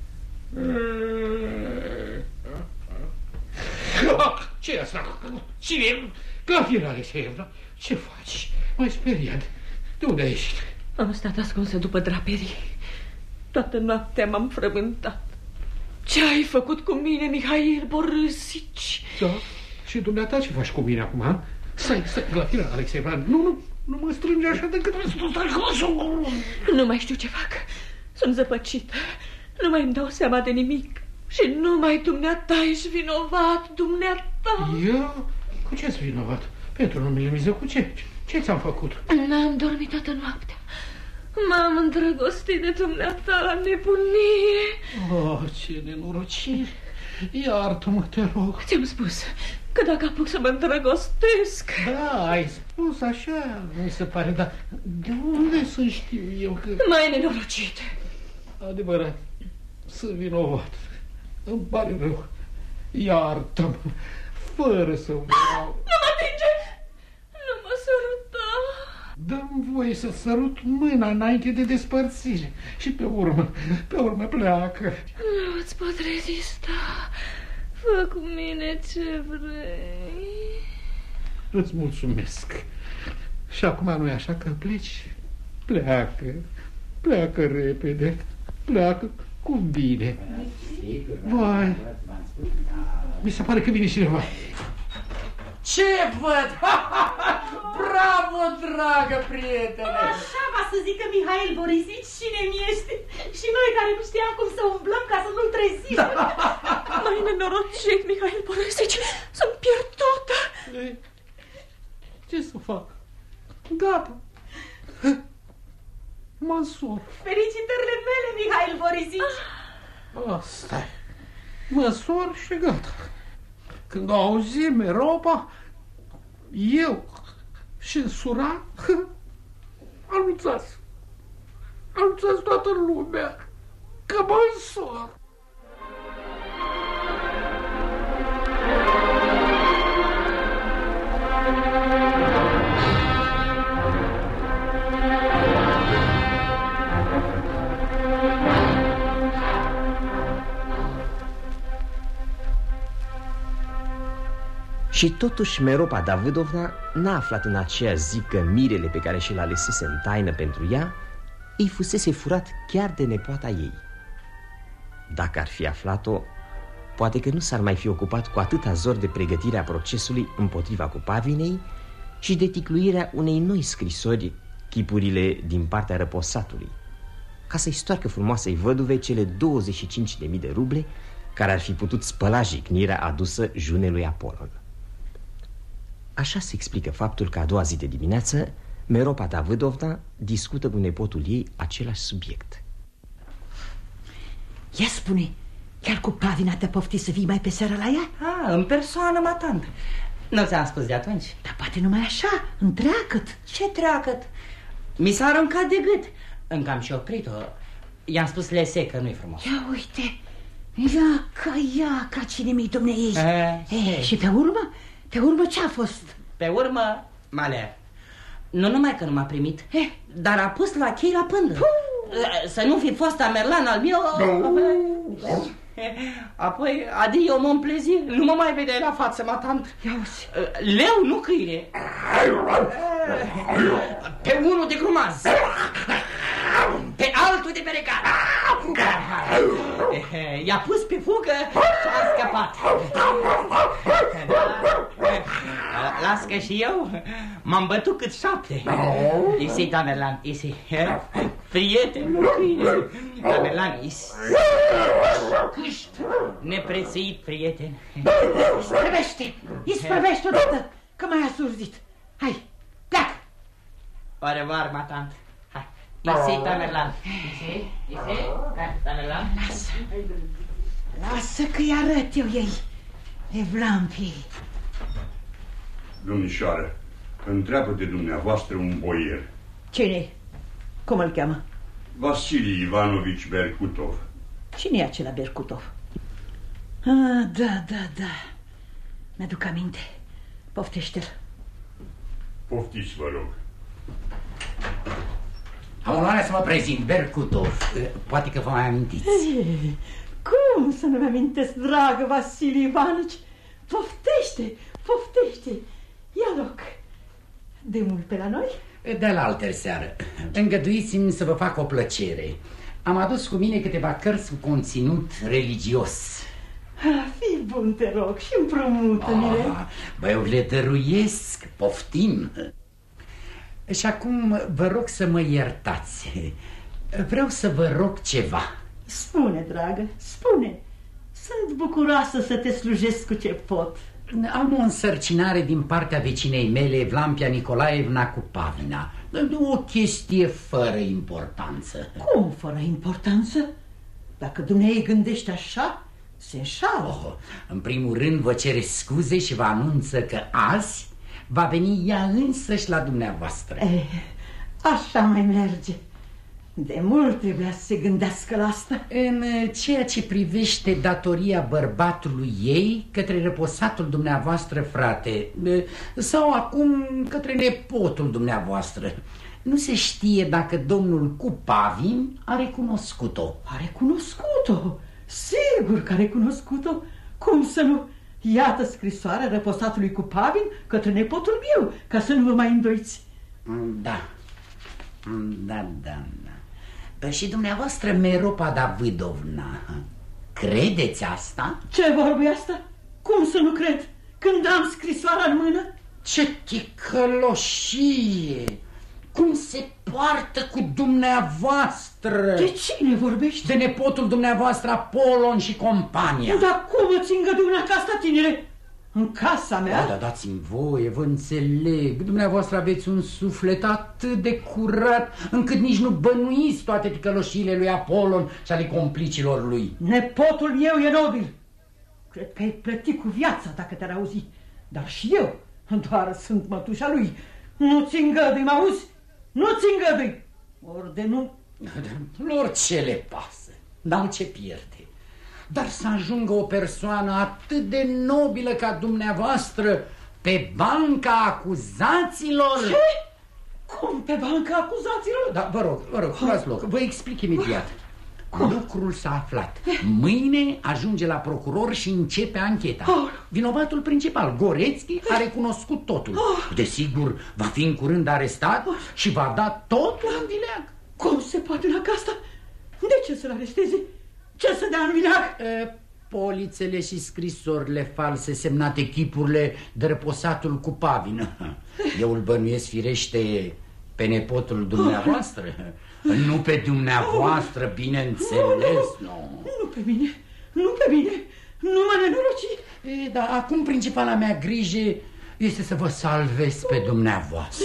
Ce e asta? Cine e? Glafira Alexeevna, ce faci? M-ai speriat. De unde ai ieșit? Am stat ascunsă după draperii. Toată noaptea m-am frământat. Ce ai făcut cu mine, Mihail Borisici? Da? Și dumneata ce faci cu mine acum? Stai, Glafira Alexeevna, nu mă strânge așa decât să stai glasul. Nu mai știu ce fac. Sunt zăpăcită. Nu mai îmi dau seama de nimic. Și numai dumneata ești vinovat, dumneata. Eu? Cu ce-s vinovat? Pentru numele Dumnezeu, cu ce? Ce ți-am făcut? N-am dormit toată noaptea. M-am îndrăgostit de dumneata la nebunie. Oh, ce nenorocire. Iartă-mă, te rog. Ți-am spus că dacă apuc să mă îndrăgostesc... Da, ai spus așa, mi se pare, dar de unde să știu eu că... Mai nenorocit. Adevărat, sunt vinovat. Îmi pare rău. Iartă-mă, fără să vreau. Nu mă atinge! Nu mă săruta! Dă-mi voie să sărut mâna înainte de despărțire. Și pe urmă pleacă. Nu îți pot rezista. Fă cu mine ce vrei. Îți mulțumesc. Și acum nu e așa că pleci? Pleacă repede. Pleacă cu bine. Vai, mi se pare că vine cineva. Ce văd? Bravo, dragă prietene! Așa va să zică Mihail Borisici cine-mi ești. Și noi care nu știam cum să umblăm ca să nu-l trezim. Mai nenorocit, Mihail Borisici. Sunt pierdută. Ce să fac? Gata. Mă însor. Felicitările mele, Mihail Borisici. Stai. Mă însor și gata. Când o auzi Meropa, eu și însura, anunțați toată lumea că mă însor. Și totuși Meropa Davidovna n-a aflat în aceea zi că mirele pe care și l-a lăsese în taină pentru ea îi fusese furat chiar de nepoata ei. Dacă ar fi aflat-o, poate că nu s-ar mai fi ocupat cu atâta zor de pregătirea procesului împotriva Cupavinei și de ticluirea unei noi scrisori, chipurile din partea răposatului, ca să-i stoarcă frumoasei văduve cele 25.000 de ruble care ar fi putut spăla jignirea adusă junelui Apolon. Așa se explică faptul că a doua zi de dimineață Meropa Davidovna discută cu nepotul ei același subiect. Ia spune, chiar Cupavina te-a poftit să vii mai pe seara la ea? În persoană, matant. Nu ți-am spus de atunci? Dar poate numai așa, întreagăt. Ce treacăt? Mi s-a aruncat de gât. Încă am și oprit-o. I-am spus lese că nu-i frumos. Ia uite, ia ca cine mi-i dumnei. Și pe urmă? Pe urmă ce-a fost? Pe urmă, Maler. Nu numai că nu m-a primit, dar a pus la chei la pândă. Să nu fi fost Amerlan al meu. Apoi, adio mon plezir. Nu mă mai vede la față, matant. Leu, nu câine. Pe unul de grumaz, pe altul de perecat. I-a pus pe fugă și a scăpat. Las că și eu m-am bătut cât 7. Isi, Tamerlan, isi. Prieten, nu câine. Tamerlan, isi. Câști, neprețuit prieten. Isprăvește odată, că m-ai asurzit. Hai, pleacă. Au revoir, ma tante. Hai. Isi, Tamerlan. Isi, Tamerlan. Lasă că-i arăt eu ei, Evlampii. Domnișoară, întreabă de dumneavoastră un boier. Cine-i? Cum îl cheamă? Vasili Ivanovici Berkutov. Cine e acela Berkutov? Da. Mi-aduc aminte. Poftește-l. Poftiți, vă rog. Am onoarea să mă prezint, Berkutov. Poate că vă mai amintiți. Cum să nu-mi amintesc, dragă Vasili Ivanovici? Poftește. Ia loc. De mult pe la noi? De la altă seară. Îngăduiți-mi să vă fac o plăcere. Am adus cu mine câteva cărți cu conținut religios. Fii bun, te rog, și împrumută-mi-le. Băi, eu le dăruiesc, poftim. Și acum vă rog să mă iertați. Vreau să vă rog ceva. Spune, dragă, spune. Sunt bucuroasă să te slujesc cu ce pot. Am o însărcinare din partea vecinei mele, Evlampia Nicolaevna Cupavina. O chestie fără importanță. Cum fără importanță? Dacă dumneavoastră gândește așa, se înșală. În primul rând vă cere scuze și vă anunță că azi va veni ea însăși la dumneavoastră. Așa mai merge. De mult trebuia să se gândească la asta. În ceea ce privește datoria bărbatului ei către răposatul dumneavoastră frate, sau acum către nepotul dumneavoastră, nu se știe dacă domnul Cupavin a recunoscut-o. A recunoscut-o? Sigur că a recunoscut-o. Cum să nu? Iată scrisoarea răposatului Cupavin către nepotul meu, ca să nu vă mai îndoiți. Da. Și dumneavoastră, Meropa Davidovna, credeți asta? Ce vorbi asta? Cum să nu cred? Când am scrisoarea în mână? Ce ticăloșie! Cum se poartă cu dumneavoastră? De cine vorbești? De nepotul dumneavoastră, Apolon și compania. Dar cum îți îngădui una ca asta, tinere? În casa mea? Da, dați-mi voie, vă înțeleg. Dumneavoastră aveți un suflet atât de curat încât nici nu bănuiți toate ticăloșiile lui Apolon și ale complicilor lui. Nepotul meu e nobil. Cred că ai plătit cu viața dacă te-ar auzi. Dar și eu doar sunt mătușa lui. Nu-ți îngădui, mă auzi? Nu-ți îngădui. Ori de nu... Lor ce le pasă? N-au ce pierde. Dar să ajungă o persoană atât de nobilă ca dumneavoastră pe banca acuzaților? Ce? Cum pe banca acuzaților? Da, vă rog, luați loc. Vă explic imediat. Lucrul s-a aflat. Mâine ajunge la procuror și începe ancheta. Vinovatul principal, Gorețchi, a recunoscut totul. Desigur, va fi în curând arestat și va da totul în vileag. Cum se poate la asta? De ce să-l aresteze? Ce să dea în vileag? Polițele și scrisorile false semnate chipurile de răposatul Cupavin. Eu îl bănuiesc firește pe nepotul dumneavoastră. Nu pe dumneavoastră, bineînțeles. Nu pe mine, nu mă nenoroci. Dar acum principala mea grijă este să vă salvez pe dumneavoastră.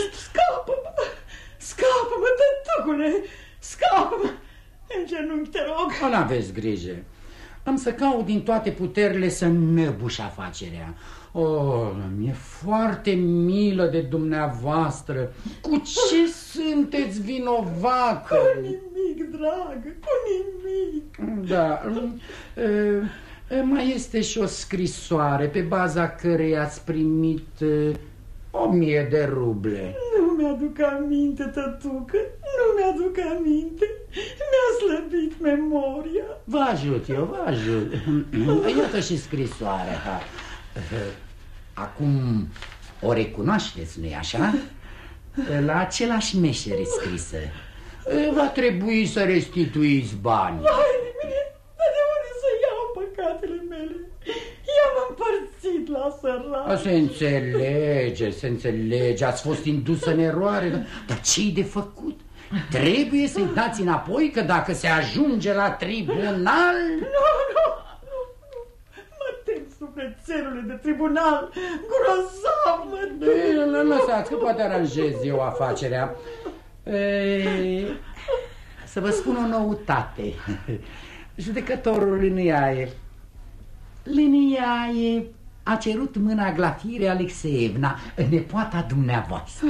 Scapă-mă, tătucule, scapă-mă. În genunchi, te rog. Nu aveți grijă. Am să caut din toate puterile să năbuș afacerea. Mi-e foarte milă de dumneavoastră. Cu ce sunteți vinovată? Cu nimic, dragă, cu nimic. Da. Mai este și o scrisoare pe baza cărei ați primit 1000 de ruble. Nu mi-aduc aminte, tătucă, nu mi-aduc aminte. Mi-a slăbit memoria. Vă ajut eu, vă ajut. Iată și scrisoarea. Acum o recunoașteți, nu-i așa? La același meșer scrisă. Va trebui să restituiți bani. Vai de mine, dar de unde să iau păcatele mele? I-am împărțit la sărac. Se înțelege, ați fost indusă în eroare. Dar ce-i de făcut? Trebuie să-i dați înapoi, că dacă se ajunge la tribunal... Nu, mă tem, sufletelule, de tribunal. Grozav, mă tem. Lăsați că poate aranjez eu afacerea. Să vă spun o noutate. Judecătorul Liniae a cerut mâna Glafire Alexeevna, nepoata dumneavoastră.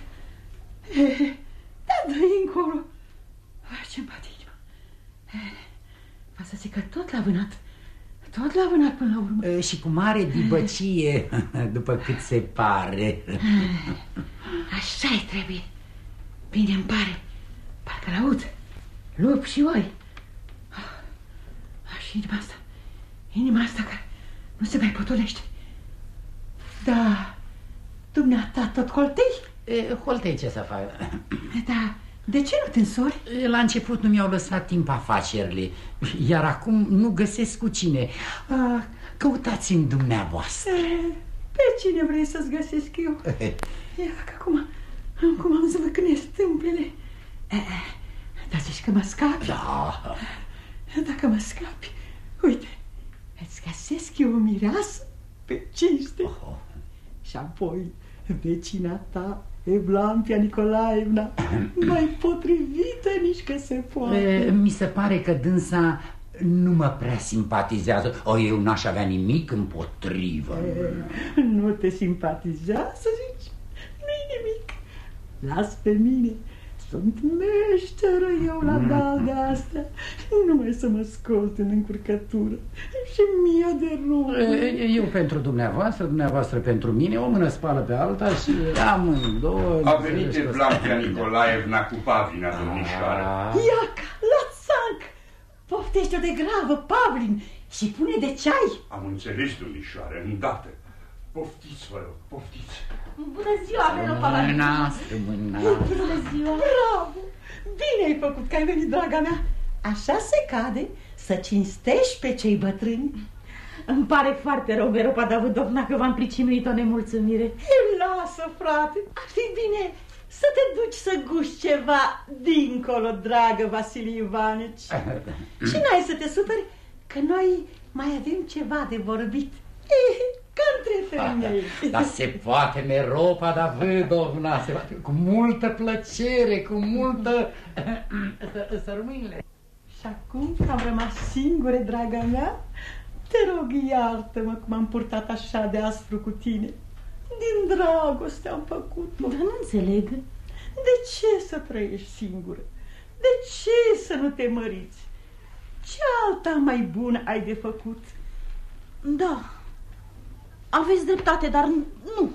Da, dă-i încolo. Ce-mi bate inima. Va să zic că tot l-a vânat. Tot l-a vânat până la urmă. Și cu mare dibăcie, după cât se pare. Așa-i trebuie. Bine îmi pare. Parcă l-aud. Lup și oi. Și inima asta care nu se mai potolește. Da, dumneata tot holtei? Holtei ce să fac? Da, de ce nu te însori? La început nu mi-au lăsat timp afacerile, iar acum nu găsesc cu cine. Căutați-mi dumneavoastră. Pe cine vrei să-ți găsesc eu? Ia că acum am să vă cânesc tâmplele. Dar zici că mă scapi? Da. Dacă mă scapi, uite, îți găsesc eu o mireasă pe cinste. Și apoi vecina ta, Evlampia Nicolaevna, mai potrivită nici că se poate. Mi se pare că dânsa nu mă prea simpatizează. Eu n-aș avea nimic împotrivă. Nu te simpatizează, zici? Nu-i nimic. Las pe mine. Sunt meșteră eu la dal de astea. Numai să mă scot în încurcătură. Și mie de rupe. Eu pentru dumneavoastră pentru mine. O mână spală pe alta și amândouă. A venit Evlampia Nicolaevna cu pavlina, domnișoară. Iaca, la-țanc! Poftește-o de gravă, Pavlin, și pune de ceai. Am înțeles, domnișoară, îndată. Poftiți, vă rog, poftiți. Bună ziua, Meropa. Bună ziua. Bravo! Bine ai făcut că ai venit, draga mea. Așa se cade să cinstești pe cei bătrâni. Îmi pare foarte rău, Meropa Davidovna, că v-am pricinuit o nemulțumire. Lasă, frate, ar fi bine să te duci să guși ceva dincolo, dragă Vasile Ivanici. Și n-ai să te superi, că noi mai avem ceva de vorbit. Ca între femei. Dar se poate, Meropa Davidovna, se poate, cu multă plăcere, cu multă... Sărmâinile. Și acum că am rămas singure, draga mea, te rog, iartă-mă cum am purtat așa de aspru cu tine. Din dragoste am făcut-o. Dar nu înțeleg. De ce să trăiești singură? De ce să nu te măriți? Ce alta mai bună ai de făcut? Da, aveți dreptate, dar nu.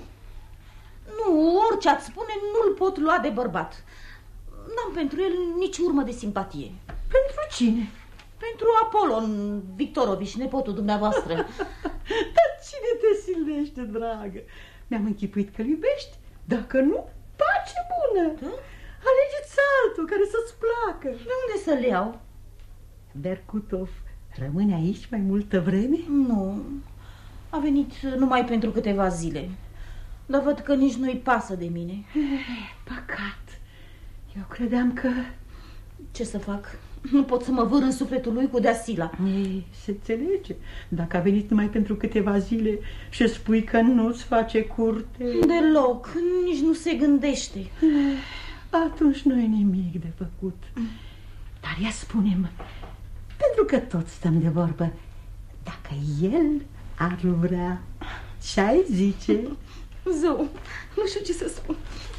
Nu, orice ați spune, nu-l pot lua de bărbat. N-am pentru el nici urmă de simpatie. Pentru cine? Pentru Apolon Victorovici, nepotul dumneavoastră. Dar cine te silește, dragă? Mi-am închipuit că-l iubești. Dacă nu, pace bună. Da? Alegeți altul care să-ți placă. De unde să-l iau? Berkutov rămâne aici mai multă vreme? Nu, a venit numai pentru câteva zile. Dar văd că nici nu-i pasă de mine. Păcat. Eu credeam că... Ce să fac? Nu pot să mă vâr în sufletul lui cu Deasila. Se înțelege. Dacă a venit numai pentru câteva zile și spui că nu-ți face curte... Deloc, nici nu se gândește. Atunci nu e nimic de făcut. Dar ia spune-mi, pentru că toți stăm de vorbă, dacă el ar vrea, ce-ai zice? Zău, nu știu ce să spun.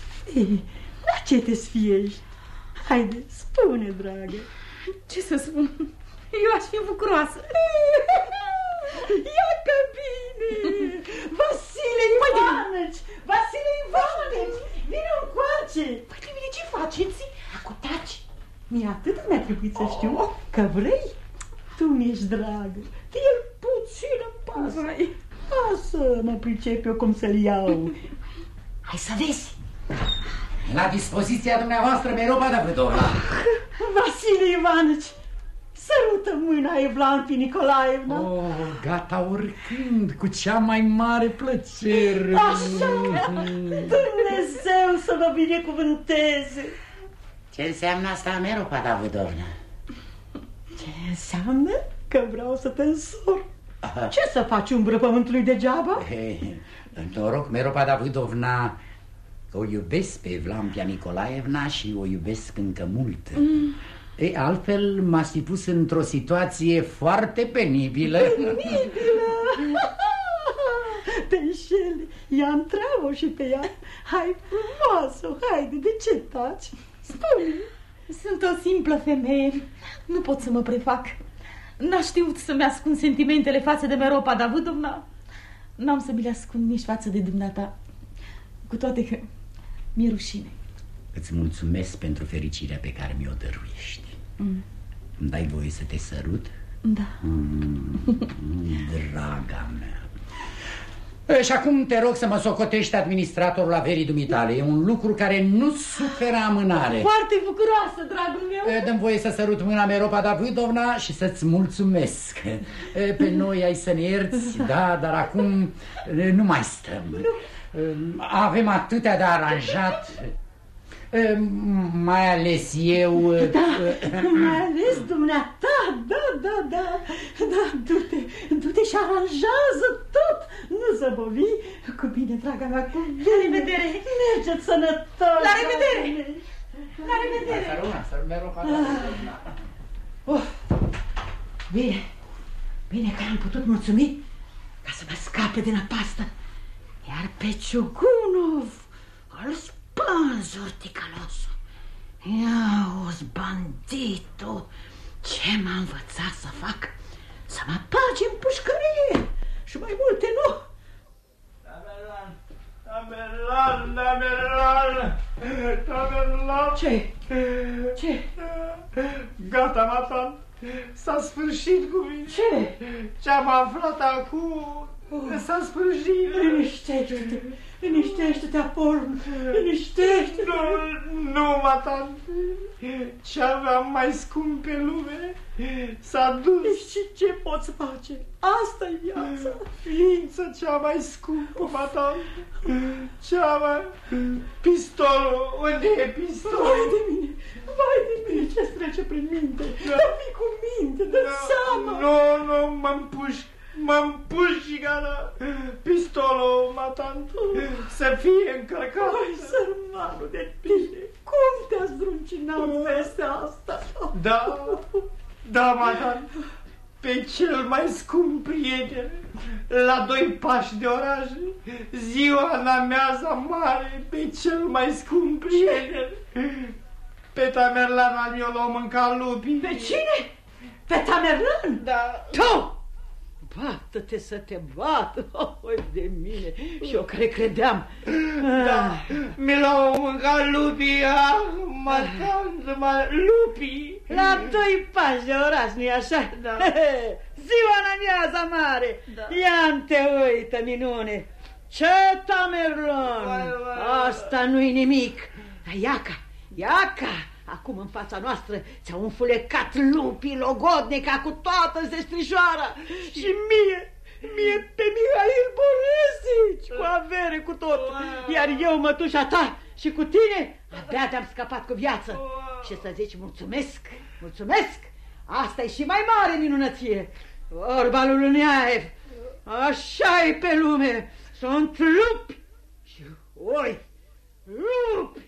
La ce te sfiești? Haide, spune, dragă. Ce să spun? Eu aș fi bucuroasă. Ia că bine! Vasile Ivanici! Vasile Ivanici! Vino încoace! Păi de mine ce faceți? Acu taci! Mie atât mi-a trebuit să știu că vrei. Tu mi-ești dragă. De el puțin îmi pasă. Lasă, mă pricep eu cum să-l iau. Hai să vezi! La dispoziția dumneavoastră, Meropa Davidovna. Vasile Ivanici, sărută mâna Evlampii Nicolaevna. Gata oricând, cu cea mai mare plăcere. Așa, Dumnezeu să vă binecuvânteze. Ce înseamnă asta, Meropa Davidovna? Ce înseamnă? Că vreau să te însor. Ce să faci umbră pământului degeaba? Noroc, Meropa Davidovna, că o iubesc pe Evlampia Nicolaevna și o iubesc încă mult. E, altfel m-ați fi pus într-o situație foarte penibilă. Te înșeli, ia întreabă și pe ea. Hai frumoasă, haide, de ce taci? Spune. Sunt o simplă femeie, nu pot să mă prefac. N-a știut să-mi ascund sentimentele față de Meropa Davidovna. N-am să mi le ascund nici față de dumneata. Cu toate că mi-e rușine. Îți mulțumesc pentru fericirea pe care mi-o dăruiești. Îmi dai voie să te sărut? Da. Draga mea. Și acum te rog să mă socotești administratorul averii dumitale. E un lucru care nu suferă amânare. Foarte bucuroasă, dragul meu. Dă-mi voie să sărut mâna Meropa Davidovna și să-ți mulțumesc. Pe noi ai să ne ierți, da, dar acum nu mai stăm. Avem atâtea de aranjat. Mai ales eu. Da, mai ales dumneata. Da, du-te și aranjează tot. Nu zăbovi. Cu bine, draga mea, cu bine. La revedere. Mergeți sănătos. La revedere. La revedere. Bine că am putut mulțumi ca să mă scape din apastă. Iar pe Ciugunov îl spânzuri ticălosul. Ia-uzi, banditul, ce m-a învățat să fac? Să mă bagi în pușcărie și mai multe nu. Tamerlan. Ce? Gata, matan. S-a sfârșit cu mine. Ce? Ce-am aflat acum s-a sfârșit. Liniștește-te, Apolon. Liniștește-te. Nu, matan. Ce aveam mai scump pe lume s-a dus. Și ce poți face? Asta-i viața. Ființa cea mai scumpă, matan. Cea mai... Pistolul. Unde e pistolul? Vai de mine, ce-ți trece prin minte? Dar fii cu minte, dă-ți seama. Nu, mă împuși, gata. Pistolul, matan, să fie încărcat. Ai, sărmanul de tine, cum te-a zdruncinat vestea asta? Da, matan, pe cel mai scump prieten, la 2 pași de oraș, ziua în amiaza mare, pe cel mai scump prieten, pe Tamerlan al meu l-o mânca lupii. Pe cine? Pe Tamerlan? Da. Tu! Bată-te să te bată, oi de mine, și eu care credeam. Da, mi l-au mâncat lupii, lupii. La 2 pași de oraș, nu-i așa? Da. Ziua în amiaza mare, ia-te uită, minune. Ce Tamerlan? Asta nu-i nimic. Dar Iaca, acum în fața noastră ți-au înfulecat lupii logodnica cu toată zestrișoara. Și mie pe Mihail Borisici, cu avere cu tot. Iar eu, mătușa ta, și cu tine abia te-am scăpat cu viață. Și să zici mulțumesc, asta-i și mai mare minunăție. Vorba lui Luniaev, așa-i pe lume, sunt lupi și oi, lupi.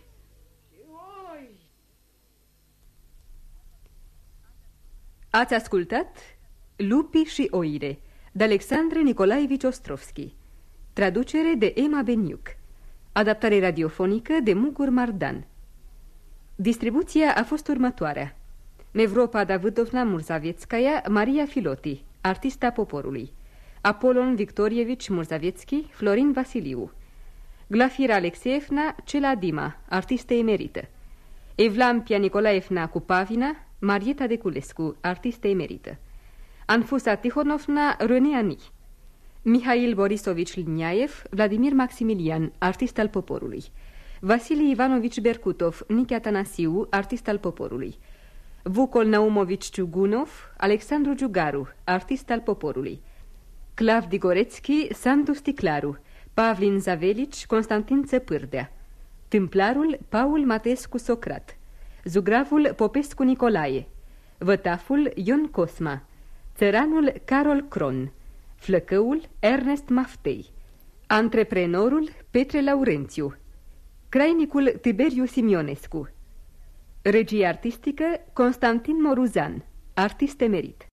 Ați ascultat Lupii și oile de Alexandre Nicolaevici Ostrovski, traducere de Emma Beniuc, adaptare radiofonică de Mugur Mardan. Distribuția a fost următoarea: Nevropa Davidovna Murzavetskaya, Maria Filoti, artista poporului; Apolon Victorievici Murzavetski, Florin Vasiliu; Glafira Alexeevna Cela Dima, artistă emerită; Evlampia Nicolaevna Cupavina, Marieta Deculescu, artistă emerită; Anfusa Tihonovna Râneani; Mihail Borisovici Liniaev, Vladimir Maximilian, artist al poporului; Vasili Ivanovici Berkutov, Nichi Atanasiu, artist al poporului; Vucol Naumovici Ciugunov, Alexandru Giugaru, artist al poporului; Clav Digorețchi, Sandu Sticlaru; Pavlin Zavelici, Constantin Țăpârdea; Tâmplarul Paul Matescu Socrat; Zugravul Popescu Nicolae; Vătaful Ion Cosma; Țăranul Carol Cron; Flăcăul Ernest Maftei; Antreprenorul Petre Laurențiu; Crainicul Tiberiu Simionescu. Regie artistică Constantin Moruzan, artist emerit.